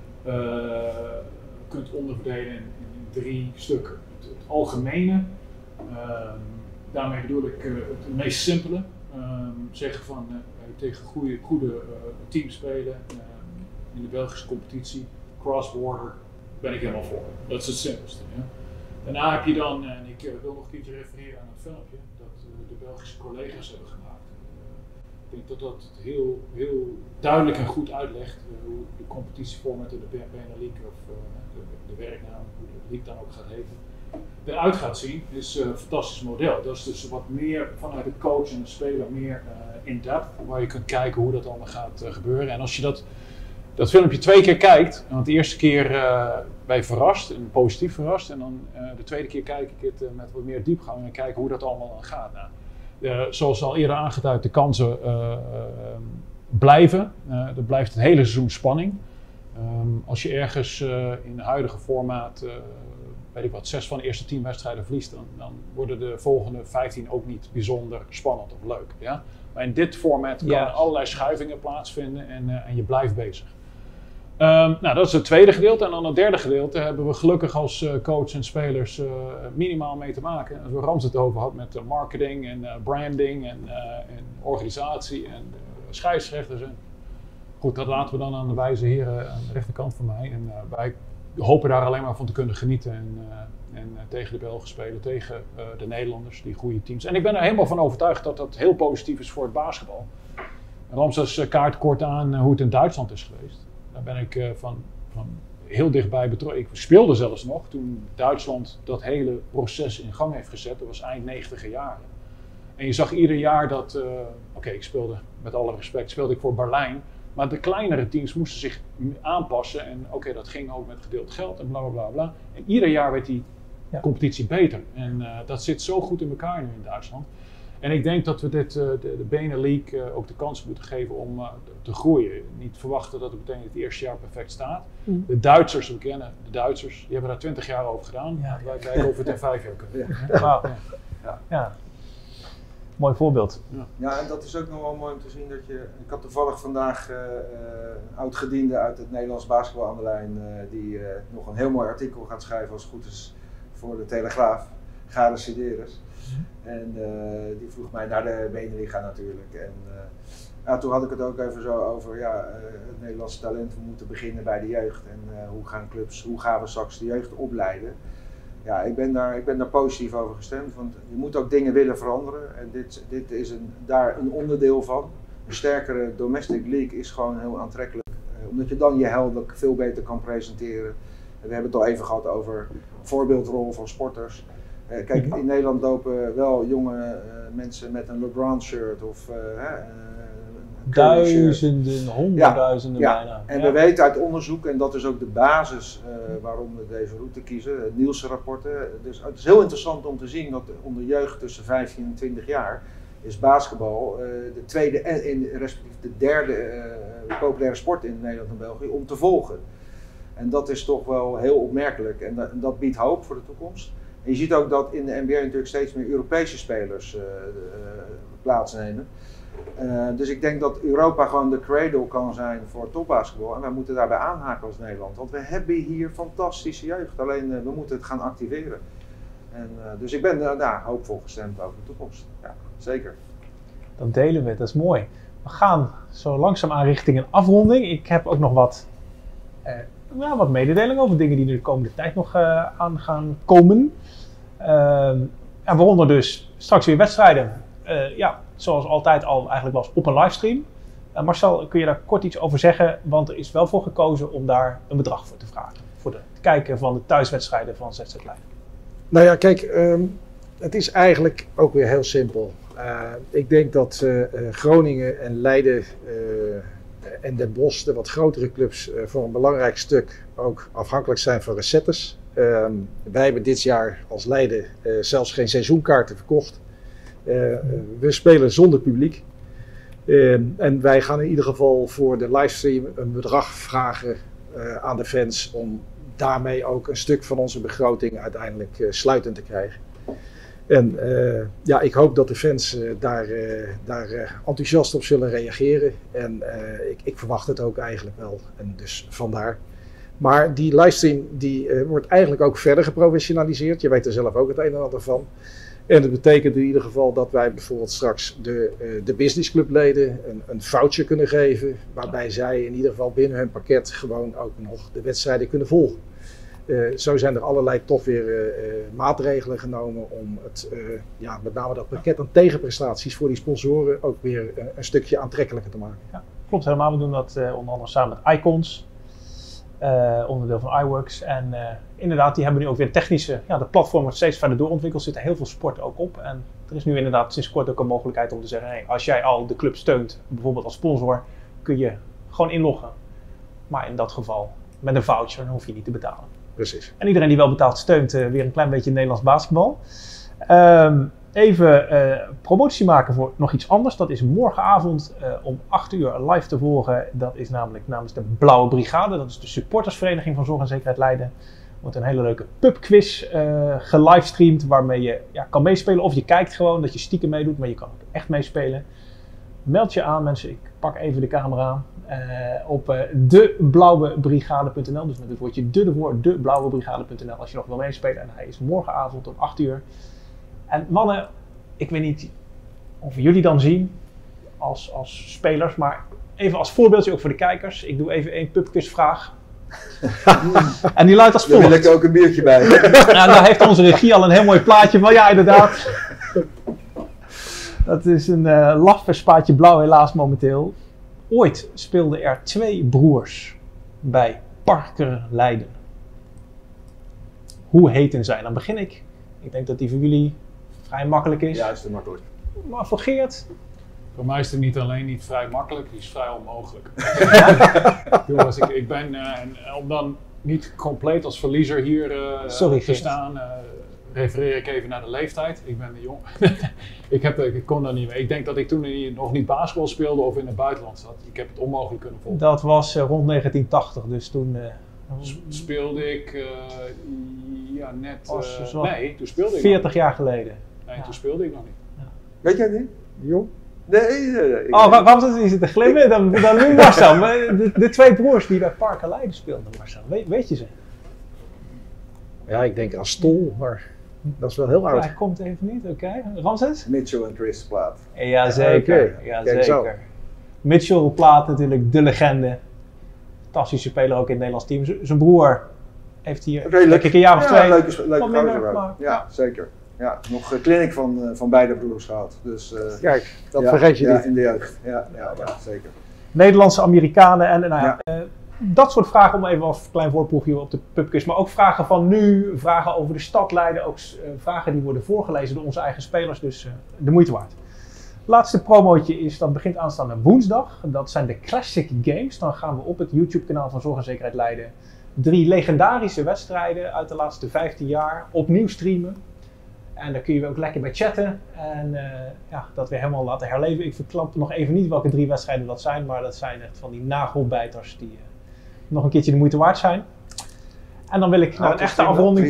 kunt onderverdelen in 3 stukken. Het algemene, daarmee bedoel ik het meest simpele. Zeggen van tegen goede teams spelen in de Belgische competitie, cross-border, ben ik helemaal voor. Dat is het simpelste. Ja. Daarna heb je dan, en ik wil nog een keertje refereren aan het filmpje dat de Belgische collega's hebben gemaakt. Ik denk dat dat het heel duidelijk en goed uitlegt hoe de competitieformat in de Benelux of de werknaam, hoe de league dan ook gaat heten, eruit gaat zien. Is een fantastisch model. Dat is dus wat meer vanuit de coach en de speler meer in-depth, waar je kunt kijken hoe dat allemaal gaat gebeuren. En als je dat filmpje 2 keer kijkt, want de eerste keer ben je verrast en positief verrast, en dan de tweede keer kijk ik het met wat meer diepgang en kijken hoe dat allemaal dan gaat. Nou, zoals al eerder aangeduid, de kansen blijven. Er blijft het hele seizoen spanning. Als je ergens in het huidige formaat, weet ik wat, 6 van de eerste 10 wedstrijden verliest, dan worden de volgende 15 ook niet bijzonder spannend of leuk. Ja? Maar in dit format kan allerlei schuivingen plaatsvinden en je blijft bezig. Nou, dat is het tweede gedeelte. En dan het derde gedeelte hebben we gelukkig als coach en spelers minimaal mee te maken. Als we Rams het over had met marketing en branding en organisatie en scheidsrechters. Goed, dat laten we dan aan de wijze heren aan de rechterkant van mij. En wij hopen daar alleen maar van te kunnen genieten en tegen de Belgen spelen, tegen de Nederlanders, die goede teams. En ik ben er helemaal van overtuigd dat dat heel positief is voor het basketbal. Ramses kaart kort aan hoe het in Duitsland is geweest. Daar ben ik van heel dichtbij betrokken. Ik speelde zelfs nog toen Duitsland dat hele proces in gang heeft gezet. Dat was eind 90e jaren. En je zag ieder jaar dat, ik speelde, met alle respect, speelde ik voor Berlijn. Maar de kleinere teams moesten zich aanpassen. En dat ging ook met gedeeld geld en bla bla bla bla. En ieder jaar werd die competitie beter. En dat zit zo goed in elkaar nu in Duitsland. En ik denk dat we de Benelux ook de kans moeten geven om te groeien. Niet verwachten dat het meteen het eerste jaar perfect staat. De Duitsers, we kennen de Duitsers, die hebben daar 20 jaar over gedaan. Ja. Wij kijken of we het in 5 jaar kunnen. Wauw. Ja. Mooi voorbeeld. Ja, en dat is ook nog wel mooi om te zien dat je... Ik had toevallig vandaag een oud-gediende uit het Nederlands basketbal aan de lijn die nog een heel mooi artikel gaat schrijven als het goed is voor de Telegraaf. Gare Sideris. En die vroeg mij naar de Beneliga natuurlijk. En toen had ik het ook even zo over het Nederlandse talent. We moeten beginnen bij de jeugd. En hoe gaan we straks de jeugd opleiden? Ja, ik ben daar positief over gestemd. Want je moet ook dingen willen veranderen. En dit is daar een onderdeel van. Een sterkere domestic league is gewoon heel aantrekkelijk. Omdat je dan je helden veel beter kan presenteren. En we hebben het al even gehad over voorbeeldrol van sporters. Kijk, in Nederland lopen wel jonge mensen met een LeBron shirt of duizenden, honderdduizenden bijna. En we weten uit onderzoek, en dat is ook de basis waarom we deze route kiezen, Nielsen-rapporten. Dus het is heel interessant om te zien dat onder jeugd tussen 15 en 20 jaar is basketbal de tweede en respectief de derde populaire sport in Nederland en België om te volgen. En dat is toch wel heel opmerkelijk en dat biedt hoop voor de toekomst. En je ziet ook dat in de NBA natuurlijk steeds meer Europese spelers plaatsnemen. Dus ik denk dat Europa gewoon de cradle kan zijn voor topbasketbal. En wij moeten daarbij aanhaken als Nederland. Want we hebben hier fantastische jeugd. Alleen we moeten het gaan activeren. En, dus ik ben daar hoopvol gestemd over de toekomst. Ja, zeker. Dat delen we, dat is mooi. We gaan zo langzaamaan richting een afronding. Ik heb ook nog wat mededelingen over dingen die er de komende tijd nog aan gaan komen. En waaronder dus straks weer wedstrijden. Zoals altijd al eigenlijk was op een livestream. Marcel, kun je daar kort iets over zeggen? Want er is wel voor gekozen om daar een bedrag voor te vragen. Voor het kijken van de thuiswedstrijden van ZZ Leiden. Nou ja, kijk, het is eigenlijk ook weer heel simpel. Ik denk dat Groningen en Leiden en Den Bosch, de wat grotere clubs, voor een belangrijk stuk ook afhankelijk zijn van recettes. Wij hebben dit jaar als Leiden zelfs geen seizoenkaarten verkocht. We spelen zonder publiek. En wij gaan in ieder geval voor de livestream een bedrag vragen aan de fans om daarmee ook een stuk van onze begroting uiteindelijk sluitend te krijgen. En ik hoop dat de fans daar enthousiast op zullen reageren. En ik verwacht het ook eigenlijk wel. En dus vandaar. Maar die livestream wordt eigenlijk ook verder geprofessionaliseerd. Je weet er zelf ook het een en ander van. En dat betekent in ieder geval dat wij bijvoorbeeld straks de businessclubleden een voucher kunnen geven. Waarbij zij in ieder geval binnen hun pakket gewoon ook nog de wedstrijden kunnen volgen. Zo zijn er allerlei toch weer maatregelen genomen om met name dat pakket aan tegenprestaties voor die sponsoren ook weer een stukje aantrekkelijker te maken. Ja, klopt helemaal. We doen dat onder andere samen met Icons. Onderdeel van iWorks. En inderdaad, die hebben nu ook weer technische, de platform wordt steeds verder doorontwikkeld, zitten heel veel sporten ook op. En er is nu inderdaad sinds kort ook een mogelijkheid om te zeggen, hey, als jij al de club steunt, bijvoorbeeld als sponsor, kun je gewoon inloggen. Maar in dat geval, met een voucher, dan hoef je niet te betalen. Precies. En iedereen die wel betaalt steunt weer een klein beetje Nederlands basketbal. Even promotie maken voor nog iets anders. Dat is morgenavond om 8 uur live te volgen. Dat is namelijk namens de Blauwe Brigade. Dat is de supportersvereniging van Zorg en Zekerheid Leiden. Er wordt een hele leuke pubquiz gelivestreamd. Waarmee je kan meespelen. Of je kijkt gewoon dat je stiekem meedoet. Maar je kan ook echt meespelen. Meld je aan mensen. Ik pak even de camera op deblauwebrigade.nl. Dus met het woordje deblauwebrigade.nl als je nog wil meespelen. En hij is morgenavond om 8 uur. En mannen, ik weet niet of jullie dan zien als spelers, maar even als voorbeeldje ook voor de kijkers. Ik doe even een pubquizvraag. En die luidt als volgt. Daar wil ik ook een biertje bij. Daar heeft onze regie al een heel mooi plaatje van. Ja, inderdaad. Dat is een lafverspaatje blauw helaas momenteel. Ooit speelden er 2 broers bij Parker Leiden. Hoe heten zij? Dan begin ik. Ik denk dat die voor jullie vrij makkelijk is. Juist en makkelijk. Maar voor Geert? Voor mij is het niet alleen niet vrij makkelijk, die is vrij onmogelijk. Jongens, ik ben, om dan niet compleet als verliezer hier te staan, refereer ik even naar de leeftijd. Ik ben jong. ik kon daar niet mee. Ik denk dat ik toen nog niet basketbal speelde of in het buitenland zat. Ik heb het onmogelijk kunnen volgen. Dat was rond 1980, dus toen... speelde ik net... nee, toen speelde ik 40 jaar geleden. Nee, toen speelde ik nog niet. Ja. Weet jij niet? Jong? Nee. Ramses die zit te glimmen, dan nu Marcel. De twee broers die bij Parker Leiden speelden, Marcel. Weet je ze? Ja, ik denk aan Stol, maar dat is wel heel oud. Hij komt even niet, oké. Ramses? Mitchell en Chris Plaat. Jazeker, jazeker. Mitchell Plaat natuurlijk, de legende. Fantastische speler ook in het Nederlands team. Zijn broer heeft hier een jaar of twee. Leuke gozer. Ja, zeker. Ja, nog clinic van beide broers gehad. Dus, kijk, dat vergeet je niet. Ja, in de jeugd. Ja, zeker. Nederlandse Amerikanen en dat soort vragen, om even als klein voorproefje op de pubquiz, maar ook vragen van nu, vragen over de stad Leiden, ook vragen die worden voorgelezen door onze eigen spelers, dus de moeite waard. Laatste promootje is, dat begint aanstaande woensdag, dat zijn de Classic Games. Dan gaan we op het YouTube kanaal van Zorg en Zekerheid Leiden 3 legendarische wedstrijden uit de laatste 15 jaar opnieuw streamen. En daar kun je ook lekker bij chatten en dat weer helemaal laten herleven. Ik verklap nog even niet welke 3 wedstrijden dat zijn, maar dat zijn echt van die nagelbijters die nog een keertje de moeite waard zijn. En dan wil ik naar een echte afronding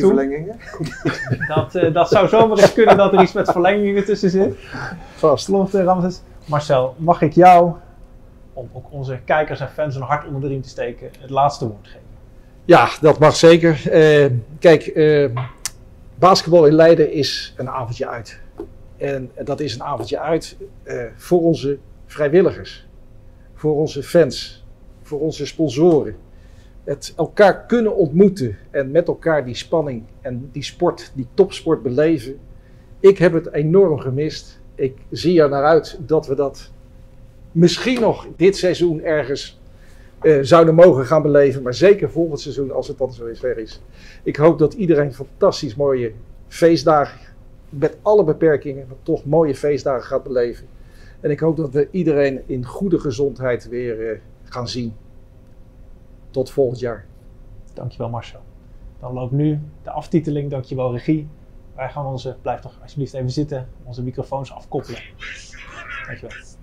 toe. Dat zou zomaar eens kunnen dat er iets met verlengingen tussen zit. Vast. Klopt, Ramses. Marcel, mag ik jou, om ook onze kijkers en fans een hart onder de riem te steken, het laatste woord geven? Ja, dat mag zeker. Kijk, basketbal in Leiden is een avondje uit. En dat is een avondje uit voor onze vrijwilligers, voor onze fans, voor onze sponsoren. Het elkaar kunnen ontmoeten en met elkaar die spanning en die sport, die topsport beleven. Ik heb het enorm gemist. Ik zie er naar uit dat we dat misschien nog dit seizoen ergens zouden mogen gaan beleven. Maar zeker volgend seizoen als het dan zo ver is. Ik hoop dat iedereen fantastisch mooie feestdagen, met alle beperkingen, maar toch mooie feestdagen gaat beleven. En ik hoop dat we iedereen in goede gezondheid weer gaan zien. Tot volgend jaar. Dankjewel Marcel. Dan loopt nu de aftiteling. Dankjewel regie. Wij gaan blijf toch alsjeblieft even zitten, onze microfoons afkoppelen. Dankjewel.